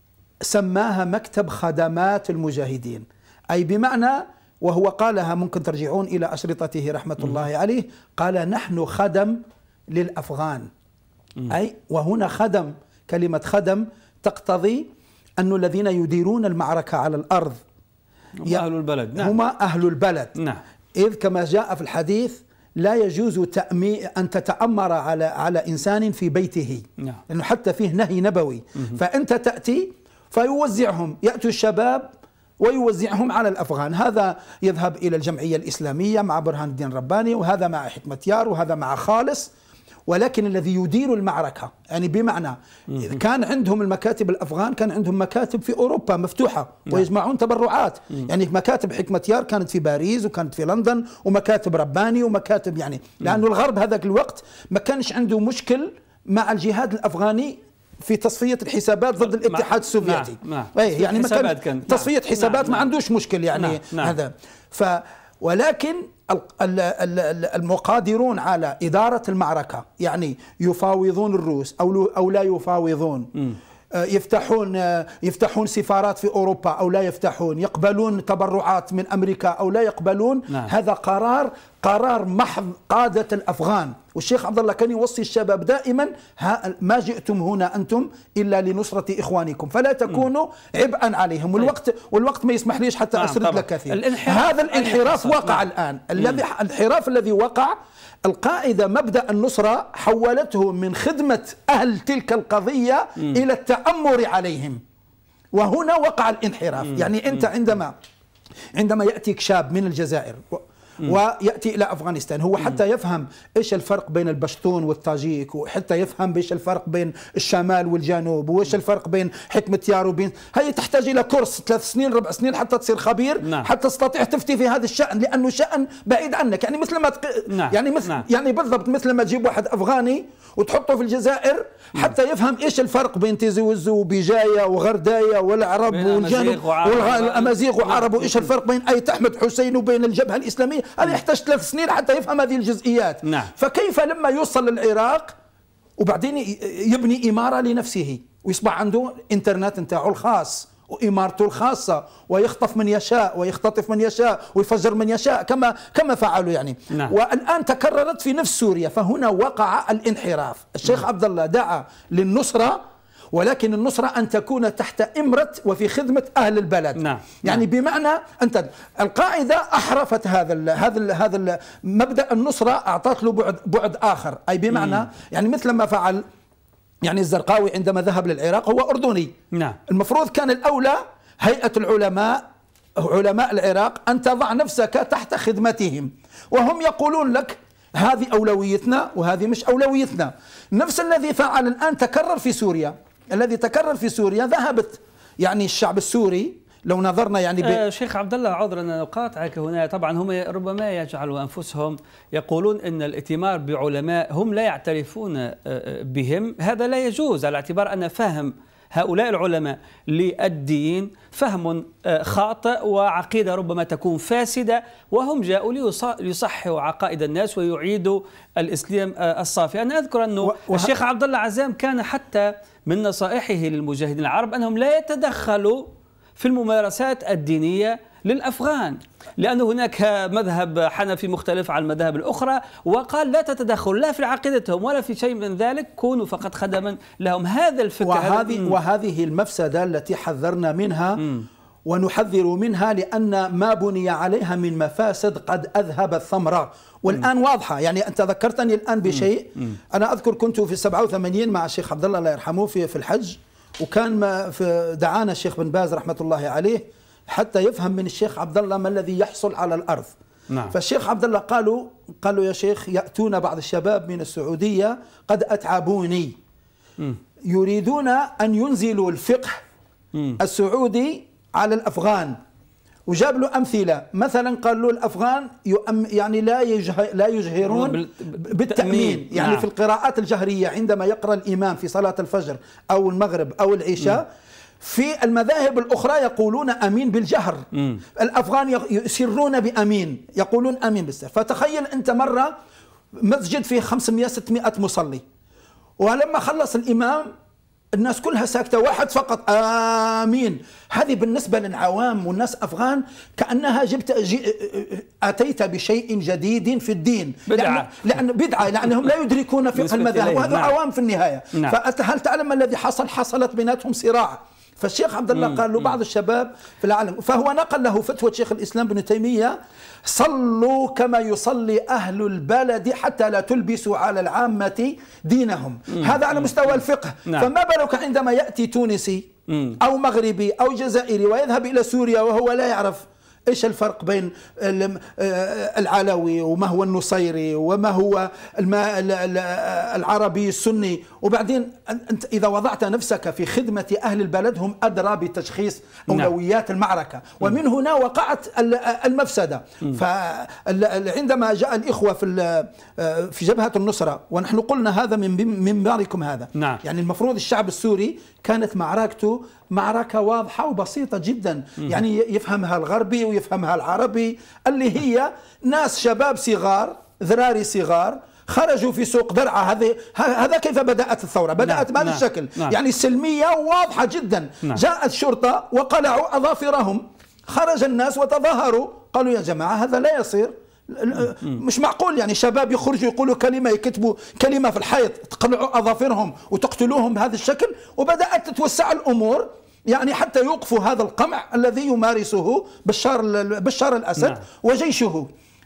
سماها مكتب خدمات المجاهدين، أي بمعنى، وهو قالها ممكن ترجعون إلى أشرطته رحمة الله عليه، قال نحن خدم للأفغان. أي وهنا خدم، كلمة خدم تقتضي أن الذين يديرون المعركة على الأرض هم أهل البلد. نعم. هم أهل البلد. نعم. إذ كما جاء في الحديث لا يجوز تأمي أن تتأمر على على إنسان في بيته. نعم. لأنه حتى فيه نهي نبوي. مم. فأنت تأتي فيوزعهم، يأتوا الشباب ويوزعهم على الأفغان، هذا يذهب إلى الجمعية الإسلامية مع برهان الدين الرباني، وهذا مع حكمة يار، وهذا مع خالص. ولكن الذي يدير المعركة يعني بمعنى كان عندهم المكاتب الأفغان كان عندهم مكاتب في أوروبا مفتوحة ويجمعون تبرعات. يعني مكاتب حكمة يار كانت في باريس وكانت في لندن، ومكاتب رباني ومكاتب يعني، لأنه الغرب هذاك الوقت ما كانش عنده مشكل مع الجهاد الأفغاني في تصفية الحسابات ضد الاتحاد السوفيتي. نعم. نعم. يعني ما كان تصفية حسابات نعم. ما عندوش مشكل يعني. نعم. نعم. هذا ف ولكن المقادرون على إدارة المعركة يعني يفاوضون الروس أو أو لا يفاوضون، م. يفتحون يفتحون سفارات في أوروبا أو لا يفتحون، يقبلون تبرعات من أمريكا أو لا يقبلون. نعم. هذا قرار قرار محض قادة الأفغان. والشيخ عبد الله كان يوصي الشباب دائما ما جئتم هنا أنتم إلا لنصرة إخوانكم فلا تكونوا عبئا عليهم. والوقت والوقت ما يسمح ليش حتى أسرد لك كثير. هذا الانحراف وقع الآن. الذي الانحراف الذي وقع، القاعدة مبدأ النصرة حولته من خدمة أهل تلك القضية م. إلى التأمر عليهم، وهنا وقع الانحراف. م. يعني أنت عندما عندما يأتيك شاب من الجزائر ويأتي إلى أفغانستان. هو حتى يفهم إيش الفرق بين البشتون والتاجيك، وحتى يفهم إيش الفرق بين الشمال والجنوب، وإيش الفرق بين حكمة يار وبين هي، تحتاج إلى كورس ثلاث سنين ربع سنين حتى تصير خبير. نعم. حتى تستطيع تفتي في هذا الشأن، لأنه شأن بعيد عنك. يعني مثل ما تق... نعم. يعني مثل نعم. يعني بالضبط مثل ما تجيب واحد أفغاني وتحطه في الجزائر حتى يفهم إيش الفرق بين تيزي وزو وبيجاية وغرداية والعرب والجنوب والأمازيغ وعرب، وإيش الفرق بين آية أحمد حسين وبين الجبهة الإسلامية. هذا يحتاج ثلاث سنين حتى يفهم هذه الجزئيات. نعم. فكيف لما يوصل للعراق وبعدين يبني إمارة لنفسه ويصبح عنده إنترنت نتاعو الخاص وإمارته الخاصة، ويخطف من يشاء ويختطف من يشاء ويفجر من يشاء كما كما فعلوا يعني. نعم. والآن تكررت في نفس سوريا، فهنا وقع الانحراف. الشيخ عبد الله دعا للنصرة، ولكن النصرة أن تكون تحت إمرة وفي خدمة أهل البلد. نعم. يعني نعم. بمعنى أنت القاعدة أحرفت هذا ال هذا ال هذا ال مبدأ النصرة، أعطت له بعد بعد آخر، أي بمعنى مم. يعني مثل ما فعل يعني الزرقاوي عندما ذهب للعراق، هو أردني. نعم. المفروض كان الأولى هيئة العلماء علماء العراق أن تضع نفسك تحت خدمتهم، وهم يقولون لك هذه أولويتنا وهذه مش أولويتنا. نفس الذي فعل الآن تكرر في سوريا. الذي تكرر في سوريا ذهبت يعني الشعب السوري، لو نظرنا يعني آه شيخ عبد الله، عذرا أن أقاطعك هنا، طبعا هم ربما يجعلوا أنفسهم يقولون أن الائتمار بعلماء هم لا يعترفون بهم، هذا لا يجوز، على اعتبار أن فهم هؤلاء العلماء للدين فهم خاطئ وعقيدة ربما تكون فاسدة، وهم جاءوا ليصححوا عقائد الناس ويعيدوا الإسلام الصافي. أنا أذكر أنه الشيخ عبد الله عزام كان حتى من نصائحه للمجاهدين العرب أنهم لا يتدخلوا في الممارسات الدينية للأفغان، لأن هناك مذهب حنفي مختلف عن المذاهب الأخرى، وقال لا تتدخل لا في عقيدتهم ولا في شيء من ذلك، كونوا فقط خدما لهم. هذا الفكر وهذه, وهذه المفسدة التي حذرنا منها م. ونحذر منها، لأن ما بني عليها من مفاسد قد أذهب الثمرة، والآن م. واضحة. يعني أنت ذكرتني الآن بشيء م. م. أنا أذكر كنت في سبعة وثمانين مع الشيخ عبد الله الله يرحمه في, في الحج، وكان ما في دعانا الشيخ بن باز رحمة الله عليه حتى يفهم من الشيخ عبد الله ما الذي يحصل على الأرض. نعم. فالشيخ عبد الله قالوا قالوا يا شيخ، يأتون بعض الشباب من السعودية قد أتعبوني، م. يريدون أن ينزلوا الفقه م. السعودي على الأفغان، وجاب له أمثلة. مثلا قال له الأفغان يعني لا لا يجهرون بالتأمين، يعني نعم. في القراءات الجهرية عندما يقرأ الإمام في صلاة الفجر أو المغرب أو العشاء م. في المذاهب الأخرى يقولون أمين بالجهر، م. الأفغان يسرون بأمين، يقولون أمين بالسر. فتخيل أنت مرة مسجد فيه خمسمئة ستمئة مصلي، ولما خلص الإمام الناس كلها ساكتة، واحد فقط آمين. هذه بالنسبة للعوام والناس أفغان كأنها جبت أتيت بشيء جديد في الدين، بدعة، لأن بدعة لأنهم لا يدركون فقه المذاهب، وهذا نعم. عوام في النهاية. نعم. فهل تعلم الذي حصل؟ حصلت بيناتهم صراع. فالشيخ عبد الله قال له بعض الشباب في العالم، فهو نقل له فتوى شيخ الإسلام ابن تيمية: صلوا كما يصلي أهل البلد حتى لا تلبسوا على العامة دينهم. مم. هذا على مستوى الفقه. نعم. فما بالك عندما يأتي تونسي مم. أو مغربي أو جزائري ويذهب إلى سوريا وهو لا يعرف إيش الفرق بين العلوي وما هو النصيري وما هو العربي السني. وبعدين أنت إذا وضعت نفسك في خدمة أهل البلد هم أدرى بتشخيص أولويات المعركة، ومن هنا وقعت المفسدة. فعندما جاء الإخوة في في جبهة النصرة، ونحن قلنا هذا من منبركم هذا، نعم. يعني المفروض الشعب السوري كانت معركته معركة واضحة وبسيطة جدا، يعني يفهمها الغربي ويفهمها العربي، اللي هي ناس شباب صغار ذراري صغار خرجوا في سوق درعا. هذا هذا كيف بدأت الثورة؟ بدأت بهذا الشكل، نعم. يعني سلمية واضحة جدا. نعم. جاءت الشرطة وقلعوا أظافرهم، خرج الناس وتظاهروا، قالوا يا جماعة هذا لا يصير، مش معقول يعني شباب يخرجوا يقولوا كلمة، يكتبوا كلمة في الحيط، تقلعوا أظافرهم وتقتلوهم بهذا الشكل. وبدأت تتوسع الأمور، يعني حتى يوقفوا هذا القمع الذي يمارسه بشار بشار الأسد. نعم. وجيشه.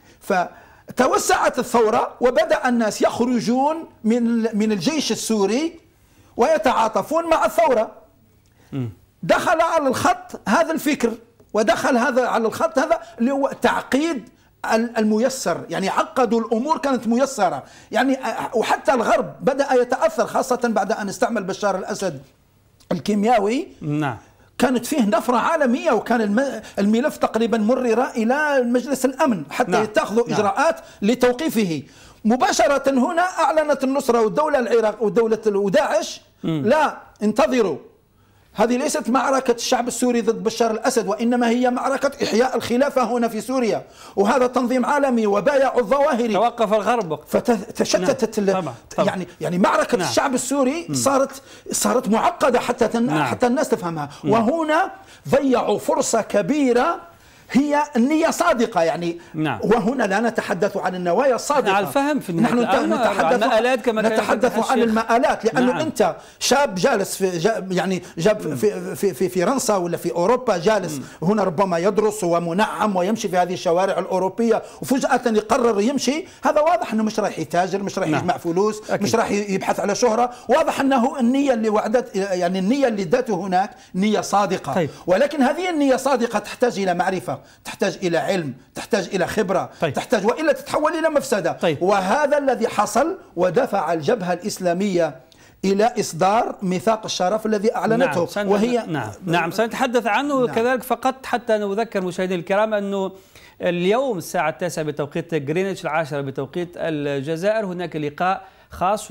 فتوسعت الثورة وبدأ الناس يخرجون من من الجيش السوري ويتعاطفون مع الثورة. م. دخل على الخط هذا الفكر، ودخل هذا على الخط هذا اللي هو تعقيد الميسر، يعني عقدوا الأمور كانت ميسرة يعني. وحتى الغرب بدأ يتأثر خاصة بعد أن استعمل بشار الأسد الكيميائي. نعم. كانت فيه نفرة عالمية، وكان الملف تقريبا مرر إلى مجلس الأمن حتى نعم. يتخذوا نعم. إجراءات لتوقيفه. مباشرة هنا أعلنت النصرة والدولة العراق ودولة وداعش لا انتظروا، هذه ليست معركة الشعب السوري ضد بشار الأسد، وإنما هي معركة إحياء الخلافة هنا في سوريا، وهذا تنظيم عالمي وبايع الظواهر. توقف الغرب فتشتتت نعم. طبعا. طبعا. يعني يعني معركة نعم. الشعب السوري صارت صارت معقدة حتى تن... نعم. حتى الناس تفهمها. نعم. وهنا ضيعوا فرصة كبيرة هي النية صادقة يعني. نعم. وهنا لا نتحدث عن النوايا الصادقة، على الفهم في نحن نتحدث عن, كما نتحدث عن المآلات، لأنه نعم. أنت شاب جالس في جاب يعني جاب في, في, في فرنسا ولا في أوروبا، جالس م. هنا ربما يدرس ومنعم ويمشي في هذه الشوارع الأوروبية، وفجأة يقرر يمشي. هذا واضح أنه مش رايح يتاجر، مش رايح نعم. يجمع فلوس، أكيد. مش رايح يبحث على شهرة. واضح أنه النية اللي وعدت يعني النية اللي ادته هناك نية صادقة. طيب. ولكن هذه النية صادقة تحتاج إلى معرفة، تحتاج إلى علم، تحتاج إلى خبرة. طيب. تحتاج وإلا تتحول إلى مفسدة. طيب. وهذا الذي حصل ودفع الجبهة الإسلامية إلى إصدار ميثاق الشرف الذي أعلنته. نعم. وهي نعم نعم سنتحدث عنه. نعم. كذلك فقط حتى نذكر مشاهدينا الكرام أنه اليوم الساعة التاسعة بتوقيت غرينتش، العاشرة بتوقيت الجزائر، هناك لقاء خاص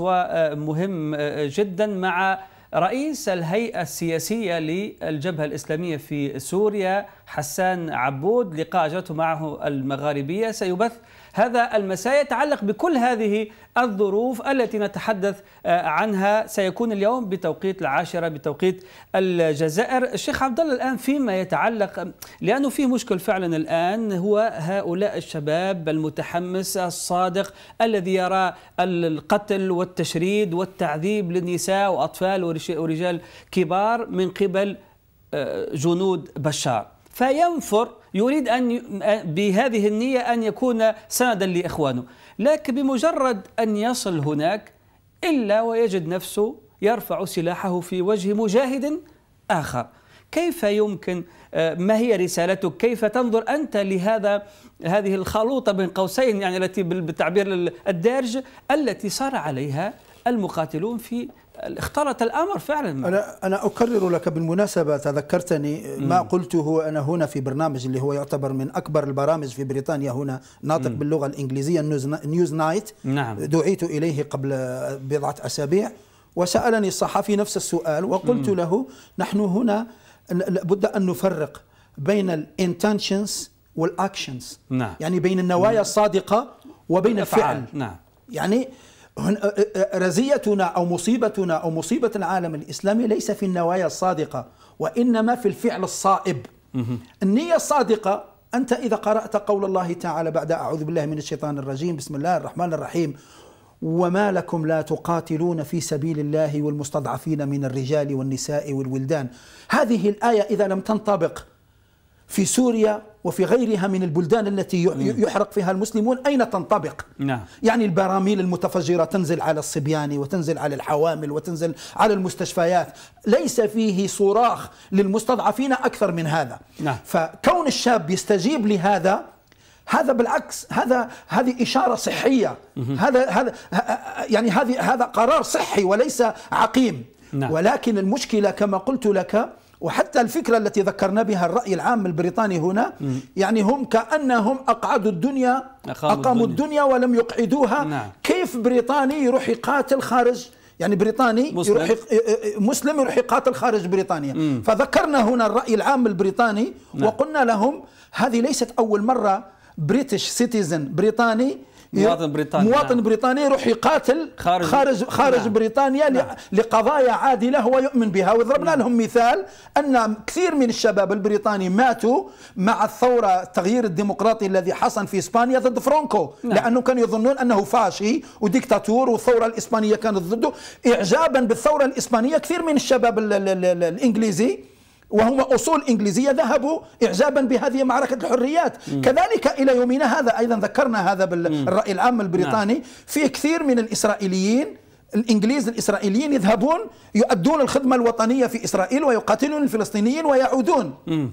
ومهم جدا مع رئيس الهيئة السياسية للجبهة الإسلامية في سوريا حسان عبود. لقاء أجرته معه المغاربية سيبث هذا المساء، يتعلق بكل هذه الظروف التي نتحدث عنها. سيكون اليوم بتوقيت العاشرة بتوقيت الجزائر. الشيخ عبد الله، الآن فيما يتعلق، لأنه في مشكل فعلا الآن، هو هؤلاء الشباب المتحمس الصادق الذي يرى القتل والتشريد والتعذيب للنساء وأطفال ورجال كبار من قبل جنود بشار، فينفر يريد أن بهذه النية أن يكون سندا لإخوانه، لكن بمجرد أن يصل هناك إلا ويجد نفسه يرفع سلاحه في وجه مجاهد آخر. كيف يمكن، ما هي رسالتك؟ كيف تنظر أنت لهذا هذه الخلوطة بين قوسين يعني التي بالتعبير الدارج التي صار عليها المقاتلون في اختلط الأمر فعلا؟ أنا أنا أكرر لك بالمناسبة، تذكرتني ما قلته أنا هنا في برنامج اللي هو يعتبر من أكبر البرامج في بريطانيا هنا، ناطق مم. باللغة الإنجليزية، نيوز نايت. نعم. دعيت إليه قبل بضعة أسابيع، وسألني الصحفي نفس السؤال، وقلت مم. له نحن هنا لابد أن نفرق بين الانتنشنز والأكشنز. نعم. يعني بين النوايا الصادقة وبين الفعل. نعم. يعني رزيتنا أو مصيبتنا أو مصيبة العالم الإسلامي ليس في النوايا الصادقة، وإنما في الفعل الصائب. النية الصادقة، أنت إذا قرأت قول الله تعالى بعد أعوذ بالله من الشيطان الرجيم بسم الله الرحمن الرحيم: وما لكم لا تقاتلون في سبيل الله والمستضعفين من الرجال والنساء والولدان. هذه الآية إذا لم تنطبق في سوريا وفي غيرها من البلدان التي يحرق فيها المسلمون، أين تنطبق؟ نعم. يعني البراميل المتفجرة تنزل على الصبيان وتنزل على الحوامل وتنزل على المستشفيات، ليس فيه صراخ للمستضعفين أكثر من هذا. نعم. فكون الشاب يستجيب لهذا، هذا بالعكس، هذا هذه إشارة صحية. هذا هذا يعني هذه هذا قرار صحي وليس عقيم. نعم. ولكن المشكلة كما قلت لك، وحتى الفكرة التي ذكرنا بها الرأي العام البريطاني هنا، م. يعني هم كأنهم أقعدوا الدنيا، أقاموا الدنيا, الدنيا ولم يقعدوها. نعم. كيف بريطاني يروح يقاتل خارج، يعني بريطاني مسلم يروح مسلم يروح يقاتل خارج بريطانيا؟ م. فذكرنا هنا الرأي العام البريطاني. نعم. وقلنا لهم هذه ليست أول مرة بريتش سيتيزن بريطاني مواطن بريطاني مواطن نعم. بريطاني يروح يقاتل خارج خارج, خارج نعم. بريطانيا نعم. لقضايا عادلة هو يؤمن بها. وضربنا نعم. لهم مثال أن كثير من الشباب البريطاني ماتوا مع الثورة التغيير الديمقراطي الذي حصل في إسبانيا ضد فرانكو. نعم. لأنه كانوا يظنون أنه فاشي وديكتاتور، والثورة الإسبانية كانت ضده. إعجابا بالثورة الإسبانية كثير من الشباب ال ال ال ال الإنجليزي وهم أصول إنجليزية ذهبوا إعجابا بهذه معركة الحريات. م. كذلك إلى يومنا هذا أيضا ذكرنا هذا بالرأي العام البريطاني. نعم. في كثير من الإسرائيليين الإنجليز الإسرائيليين يذهبون يؤدون الخدمة الوطنية في إسرائيل ويقاتلون الفلسطينيين ويعودون. م.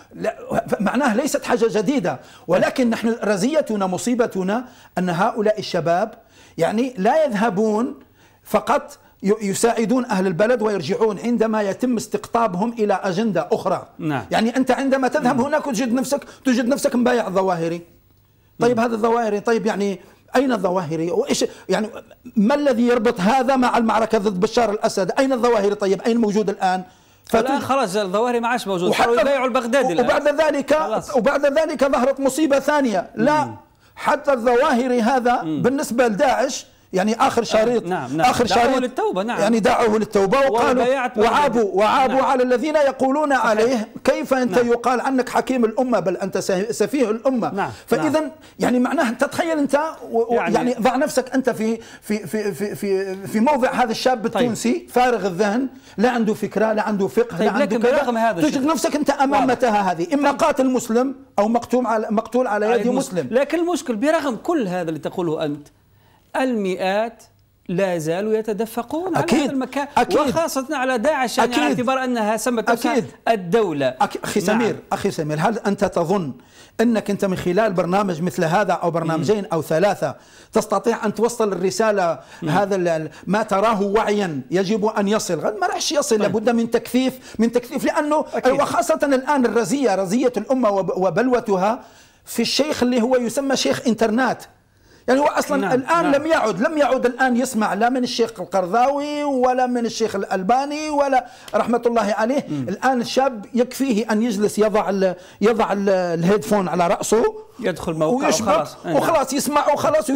لا معناه ليست حاجة جديدة، ولكن نحن رزيتنا مصيبتنا أن هؤلاء الشباب يعني لا يذهبون فقط يساعدون أهل البلد ويرجعون عندما يتم استقطابهم إلى أجندة أخرى. نعم. يعني أنت عندما تذهب مم. هناك وتجد نفسك تجد نفسك مبايع الظواهري. طيب هذا الظواهري، طيب يعني أين الظواهري؟ وإيش يعني ما الذي يربط هذا مع المعركة ضد بشار الأسد؟ أين الظواهري؟ طيب أين موجود الآن؟ الآن خلاص الظواهري ما عادش موجود، صاروا يبايعوا البغدادي الآن. وبعد ذلك خلاص. وبعد ذلك ظهرت مصيبة ثانية، لا مم. حتى الظواهري هذا مم. بالنسبة لداعش يعني آخر شريط نعم نعم. آخر شريط للتوبة نعم. يعني دعوه للتوبة وقالوا وعابوا وعابوا نعم. على الذين يقولون صحيح. عليه كيف أنت نعم. يقال عنك حكيم الأمة بل أنت سفيه الأمة. نعم. فإذا نعم. يعني معناه تتخيل أنت يعني, يعني ضع نفسك أنت في في في في في, في موضع هذا الشاب التونسي طيب. فارغ الذهن، لا عنده فكرة لا عنده فقه طيب. لا عنده كذا، تجد نفسك أنت أمام متاهة هذه، إما طيب. قاتل مسلم أو مقتول على مقتول على يد مسلم. لكن المشكل برغم كل هذا اللي تقوله أنت المئات لا زالوا يتدفقون أكيد. على هذا المكان أكيد. وخاصة على داعش يعني على اعتبار أنها سمت نفسها الدولة. أخي سمير نعم. أخي سمير هل أنت تظن أنك أنت من خلال برنامج مثل هذا أو برنامجين أو ثلاثة تستطيع أن توصل الرسالة مم. هذا ما تراه وعيا يجب أن يصل؟ غد ما راحش يصل. طيب. لابد من تكثيف من تكثيف لأنه أكيد. وخاصة الآن الرزية رزية الأمة وبلوتها في الشيخ اللي هو يسمى شيخ إنترنت. يعني هو أصلا نعم الآن نعم. لم يعد لم يعد الآن يسمع لا من الشيخ القرضاوي ولا من الشيخ الألباني ولا رحمة الله عليه. م. الآن الشاب يكفيه أن يجلس يضع ال يضع ال الهيدفون على رأسه، يدخل موقع وخلاص وخلاص يسمع وخلاص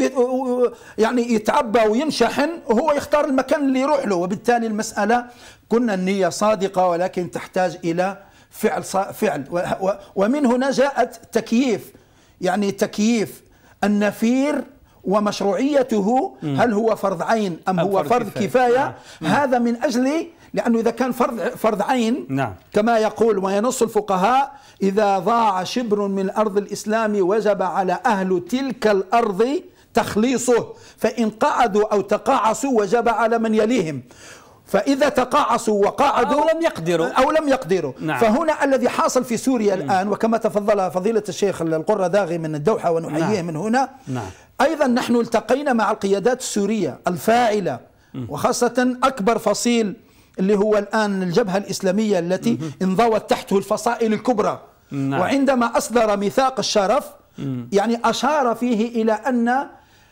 يعني يتعبى وينشحن وهو يختار المكان اللي يروح له. وبالتالي المسألة كنا النية صادقة ولكن تحتاج إلى فعل فعل ومن هنا جاءت تكييف يعني تكييف النفير ومشروعيته. هل هو فرض عين أم هو فرض كفاية, كفاية؟ نعم. هذا من أجل لأنه إذا كان فرض فرض عين نعم. كما يقول وينص الفقهاء إذا ضاع شبر من أرض الإسلام وجب على أهل تلك الأرض تخليصه، فإن قعدوا أو تقاعسوا وجب على من يليهم، فإذا تقاعسوا وقاعدوا أو لم يقدروا أو لم يقدروا نعم. فهنا الذي حاصل في سوريا الآن وكما تفضل فضيلة الشيخ القرضاغي من الدوحة ونحييه نعم. من هنا نعم. أيضا نحن التقينا مع القيادات السورية الفاعلة وخاصة أكبر فصيل اللي هو الآن الجبهة الإسلامية التي انضوت تحته الفصائل الكبرى نعم. وعندما أصدر ميثاق الشرف يعني أشار فيه إلى أن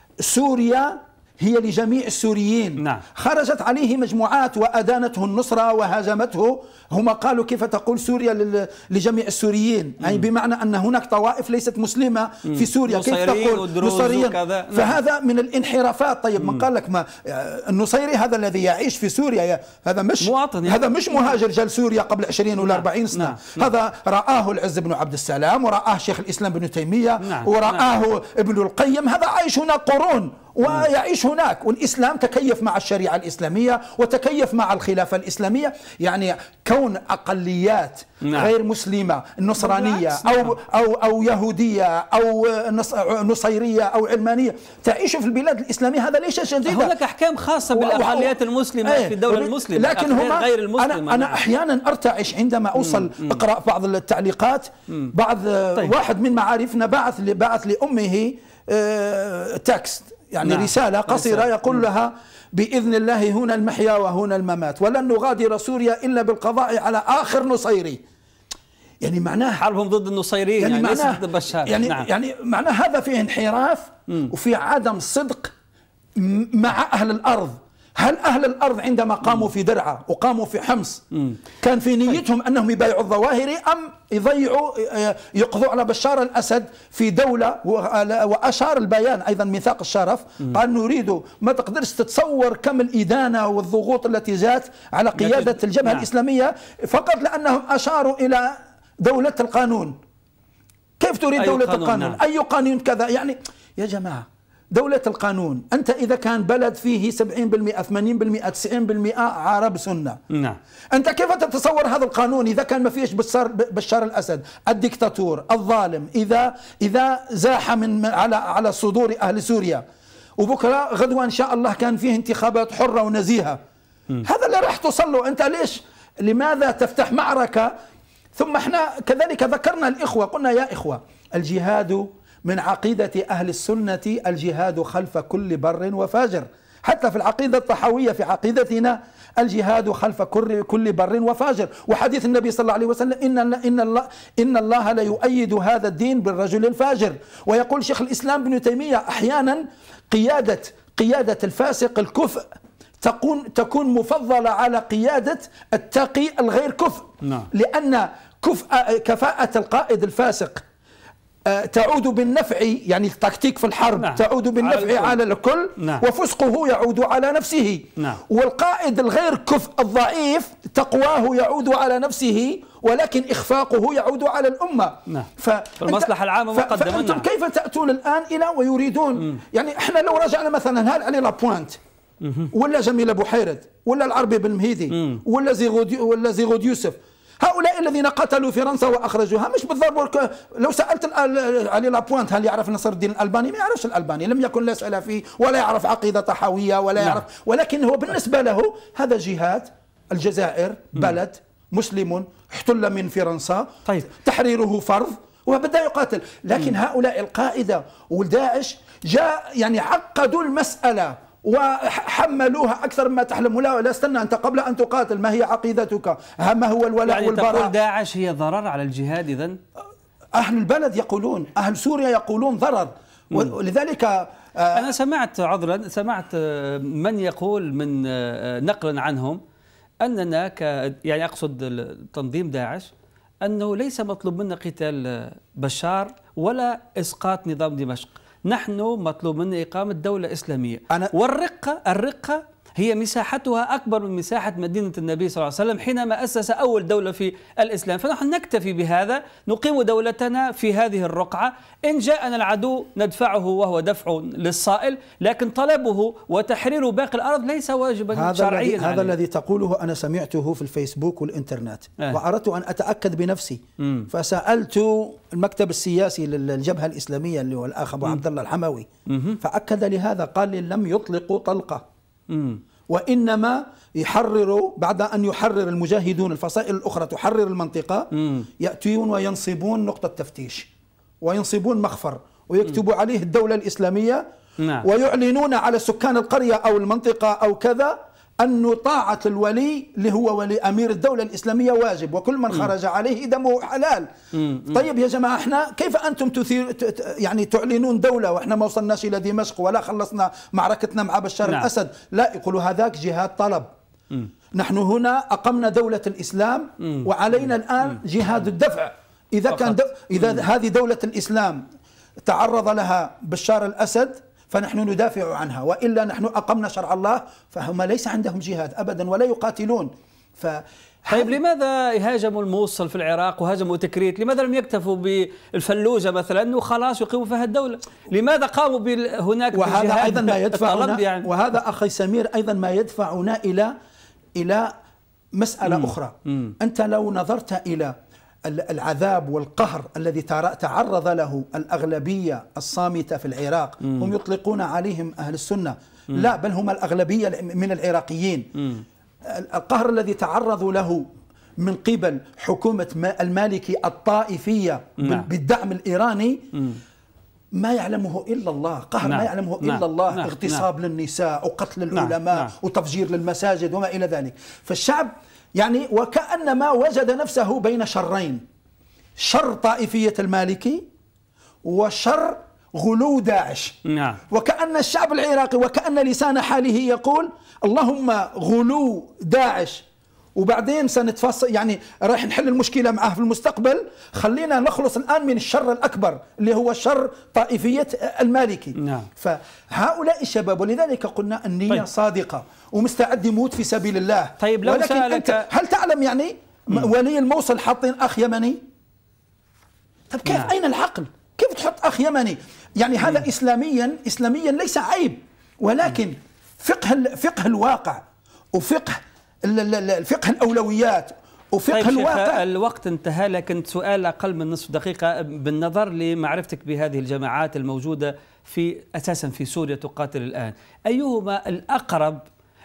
سوريا هي لجميع السوريين نعم. خرجت عليه مجموعات وأدانته النصرة وهاجمته. هم قالوا كيف تقول سوريا لجميع السوريين أي يعني بمعنى أن هناك طوائف ليست مسلمة مم. في سوريا كيف تقول نصيريين نعم. فهذا من الانحرافات. طيب من قال لك ما النصيري هذا الذي يعيش في سوريا هذا مش مواطن يعني. هذا مش مهاجر جال سوريا قبل عشرين ولا أربعين سنة نعم. نعم. هذا رآه العز بن عبد السلام ورآه شيخ الإسلام بن تيمية نعم. ورآه نعم. ابن القيم. هذا عايش هنا قرون ويعيش هناك، والإسلام تكيف مع الشريعة الإسلامية وتكيف مع الخلافة الإسلامية. يعني كون أقليات نعم. غير مسلمة نصرانية أو أو أو يهودية أو نصيرية أو علمانية تعيش في البلاد الإسلامية هذا ليس جديدا. هناك أحكام خاصة بالأقليات المسلمة ايه في الدولة المسلمة لكن هما غير المسلمة. أنا, أنا أحيانا أرتعش عندما أوصل مم. أقرأ بعض التعليقات. مم. بعض طيب. واحد من معارفنا بعث لي بعث لأمه آه تكست يعني نعم. رسالة قصيرة يقول لها بإذن الله هنا المحيا وهنا الممات ولن نغادر سوريا إلا بالقضاء على آخر نصيري. يعني معناه حربهم ضد النصيريين يعني, يعني معناه ضد بشار يعني, نعم. يعني معناه هذا فيه انحراف مم. وفي عدم صدق مع أهل الأرض. هل أهل الأرض عندما قاموا في درعا وقاموا في حمص مم. كان في نيتهم أنهم يبايعوا الظواهري أم يضيعوا يقضوا على بشار الأسد في دولة؟ وأشار البيان أيضا ميثاق الشرف مم. قال نريد ما تقدرش تتصور كم الإدانة والضغوط التي جاءت على قيادة الجبهة نعم. الإسلامية فقط لأنهم أشاروا إلى دولة القانون. كيف تريد دولة قانون القانون نعم. أي قانون كذا يعني يا جماعة دولة القانون. أنت إذا كان بلد فيه سبعين بالمئة ثمانين بالمئة تسعين بالمئة عرب سنة نعم. أنت كيف تتصور هذا القانون إذا كان ما فيش بشار, بشار الأسد الدكتاتور الظالم إذا إذا زاح من على على صدور أهل سوريا وبكرة غدوة إن شاء الله كان فيه انتخابات حرة ونزيهة م. هذا اللي راح توصل له. أنت ليش لماذا تفتح معركة ثم احنا كذلك ذكرنا الإخوة، قلنا يا إخوة الجهاد من عقيدة أهل السنة الجهاد خلف كل بر وفاجر، حتى في العقيدة الطحاوية في عقيدتنا الجهاد خلف كل بر وفاجر. وحديث النبي صلى الله عليه وسلم إن إن الله إن الله لا يؤيد هذا الدين بالرجل الفاجر. ويقول شيخ الإسلام ابن تيمية أحيانا قيادة قيادة الفاسق الكفء تكون تكون مفضلة على قيادة التقي الغير كفء، نعم. لأن كفء كفاءة القائد الفاسق تعود بالنفع، يعني التكتيك في الحرب، نعم. تعود بالنفع على الكل, على الكل. نعم. وفسقه يعود على نفسه، نعم. والقائد الغير كفء الضعيف تقواه يعود على نفسه ولكن إخفاقه يعود على الأمة، نعم. فالمصلحة العامة مقدمة. فأنتم نعم. كيف تأتون الآن إلى ويريدون م. يعني احنا لو رجعنا مثلا هل علي لابوانت ولا جميل بحيرد ولا العربي بن مهيدي ولا زيغود ولا زيغود يوسف، هؤلاء الذين قتلوا فرنسا واخرجوها مش بالضرورة. لو سالت علي لابوانت هل يعرف نصر الدين الالباني؟ ما يعرفش الالباني، لم يكن لا سلفي ولا يعرف عقيده طحاويه ولا يعرف، ولكن هو بالنسبه له هذا جهاد. الجزائر بلد مسلم احتل من فرنسا، طيب. تحريره فرض وبدا يقاتل، لكن هؤلاء القاعده والداعش جاء يعني عقدوا المساله وحملوها أكثر مما تحلم. لا لا استنى، أنت قبل أن تقاتل ما هي عقيدتك؟ ما هو الولاء يعني والبراء؟ تقول داعش هي ضرر على الجهاد إذن؟ أهل البلد يقولون، أهل سوريا يقولون ضرر. ولذلك أنا سمعت عذرا سمعت من يقول من نقلا عنهم أننا ك يعني أقصد تنظيم داعش أنه ليس مطلوب منا قتال بشار ولا إسقاط نظام دمشق، نحن مطلوب منا إقامة دولة إسلامية. والرقة الرقة هي مساحتها أكبر من مساحة مدينة النبي صلى الله عليه وسلم حينما أسس أول دولة في الإسلام، فنحن نكتفي بهذا، نقيم دولتنا في هذه الرقعة. إن جاءنا العدو ندفعه وهو دفع للصائل، لكن طلبه وتحرير باقي الأرض ليس واجبا شرعيا. هذا هذا الذي تقوله أنا سمعته في الفيسبوك والإنترنت، آه. وأردت أن أتأكد بنفسي، م. فسألت المكتب السياسي للجبهة الإسلامية اللي هو الأخ أبو عبد الله الحموي، م. فأكد لهذا، قال لي لم يطلقوا طلقة، مم. وإنما يحرروا بعد أن يحرر المجاهدون الفصائل الأخرى تحرر المنطقة، مم. يأتون وينصبون نقطة تفتيش وينصبون مخفر ويكتبوا عليه الدولة الإسلامية، نعم. ويعلنون على سكان القرية أو المنطقة أو كذا أن طاعة الولي اللي هو ولي أمير الدولة الإسلامية واجب، وكل من خرج عليه دمه حلال. مم. طيب يا جماعة، احنا كيف أنتم تثير يعني تعلنون دولة وإحنا ما وصلناش إلى دمشق ولا خلصنا معركتنا مع بشار نعم. الأسد؟ لا، يقولوا هذاك جهاد طلب. مم. نحن هنا أقمنا دولة الإسلام، مم. وعلينا الآن مم. جهاد الدفع. إذا كان دو... إذا مم. هذه دولة الإسلام تعرض لها بشار الأسد فنحن ندافع عنها، وإلا نحن أقمنا شرع الله، فهم ليس عندهم جهاد أبدا ولا يقاتلون. ف طيب لماذا هاجموا الموصل في العراق وهاجموا تكريت؟ لماذا لم يكتفوا بالفلوجة مثلا وخلاص يقيموا فيها الدولة؟ لماذا قاموا هناك وهذا أيضا ما يدفعنا يعني؟ وهذا أخي سمير أيضا ما يدفعنا إلى إلى مسألة مم. أخرى. مم. أنت لو نظرت إلى العذاب والقهر الذي تعرض له الأغلبية الصامتة في العراق، مم. هم يطلقون عليهم أهل السنة، مم. لا بل هم الأغلبية من العراقيين. مم. القهر الذي تعرضوا له من قبل حكومة المالكي الطائفية، نعم. بالدعم الإيراني، مم. ما يعلمه إلا الله، قهر نعم. ما يعلمه نعم. إلا الله، نعم. اغتصاب نعم. للنساء وقتل العلماء، نعم. وتفجير للمساجد وما إلى ذلك. فالشعب يعني وكأنما وجد نفسه بين شرين، شر طائفية المالكي وشر غلو داعش، نعم. وكأن الشعب العراقي وكأن لسان حاله يقول اللهم غلو داعش وبعدين سنتفصل، يعني راح نحل المشكلة معه في المستقبل، خلينا نخلص الآن من الشر الأكبر اللي هو شر طائفية المالكي، نعم. فهؤلاء الشباب، ولذلك قلنا النية طيب. صادقة ومستعد يموت في سبيل الله. طيب لو ولكن أنت هل تعلم يعني م. ولي الموصل حاطين أخ يمني؟ طب كيف نعم. أين العقل؟ كيف تحط أخ يمني؟ يعني هذا م. إسلاميا إسلاميا ليس عيب، ولكن م. فقه فقه الواقع وفقه الفقه الأولويات وفقه طيب الواقع. الوقت انتهى، لكن سؤال أقل من نصف دقيقة بالنظر لمعرفتك بهذه الجماعات الموجودة في أساسا في سوريا تقاتل الآن، أيهما الأقرب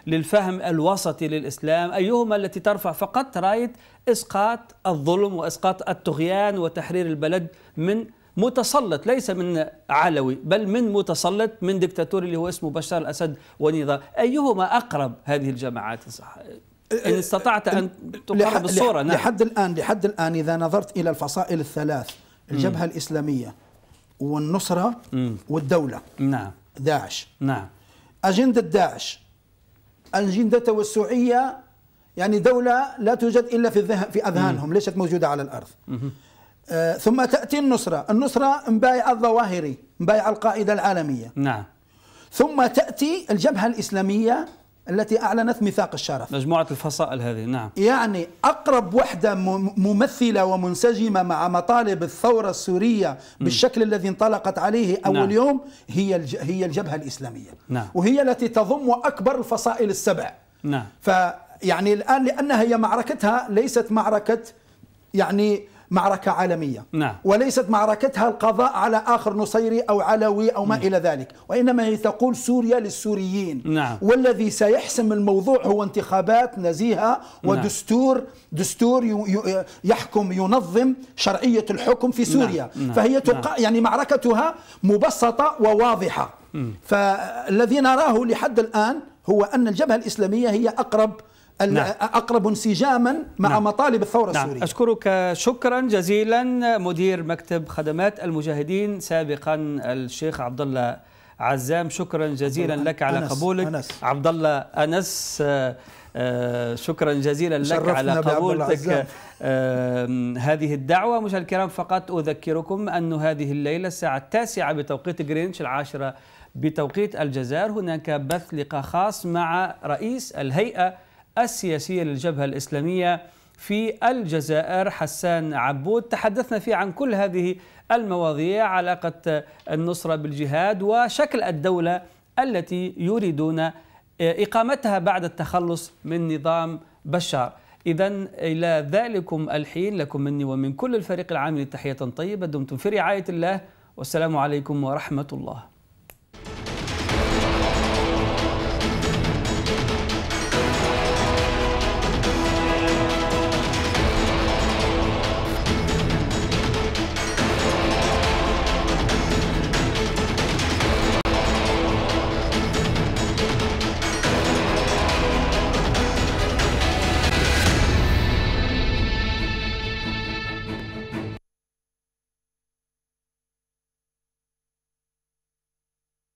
للفهم الوسطي للإسلام؟ أيهما التي ترفع فقط راية إسقاط الظلم وإسقاط الطغيان وتحرير البلد من متسلط، ليس من علوي بل من متسلط، من دكتاتور اللي هو اسمه بشار الأسد ونظام؟ أيهما أقرب هذه الجماعات إن استطعت أن تقرب الصورة؟ نعم. لحد الآن لحد الآن إذا نظرت إلى الفصائل الثلاث، الجبهة م. الإسلامية والنصرة م. والدولة، نعم، داعش، نعم، أجندة داعش أجندة توسعية، يعني دولة لا توجد إلا في الذهن في أذهانهم، ليست موجودة على الأرض. آه ثم تأتي النصرة، النصرة مبايع الظواهري، مبايع القاعدة العالمية، نعم. ثم تأتي الجبهة الإسلامية التي أعلنت ميثاق الشرف، مجموعة الفصائل هذه، نعم. يعني أقرب وحدة ممثلة ومنسجمة مع مطالب الثورة السورية بالشكل م. الذي انطلقت عليه أول نعم. يوم هي هي الجبهة الإسلامية، نعم. وهي التي تضم أكبر الفصائل السبع، نعم. فيعني الآن لأنها هي معركتها ليست معركة يعني معركة عالمية، نعم. وليست معركتها القضاء على آخر نصيري أو علوي أو ما نعم. إلى ذلك، وإنما هي تقول سوريا للسوريين، نعم. والذي سيحسم الموضوع هو انتخابات نزيهة ودستور، نعم. دستور يحكم ينظم شرعية الحكم في سوريا، نعم. فهي تقا نعم. يعني معركتها مبسطة وواضحة. م. فالذي نراه لحد الآن هو أن الجبهة الإسلامية هي أقرب نعم. أقرب انسجاما مع نعم. مطالب الثورة نعم. السورية. أشكرك شكرا جزيلا مدير مكتب خدمات المجاهدين سابقا الشيخ عبد الله عزام، شكرا جزيلا لك على أنس. قبولك. أنس. عبد الله أنس، شكرا جزيلا لك على قبولك هذه الدعوة. مشاهدينا الكرام، فقط أذكركم أن هذه الليلة الساعة التاسعة بتوقيت غرينتش، العاشرة بتوقيت الجزائر، هناك بث لقاء خاص مع رئيس الهيئة السياسية للجبهة الإسلامية في الجزائر حسان عبود. تحدثنا فيه عن كل هذه المواضيع، علاقة النصرة بالجهاد وشكل الدولة التي يريدون إقامتها بعد التخلص من نظام بشار. إذن إلى ذلكم الحين لكم مني ومن كل الفريق العامل تحية طيبة، دمتم في رعاية الله، والسلام عليكم ورحمة الله.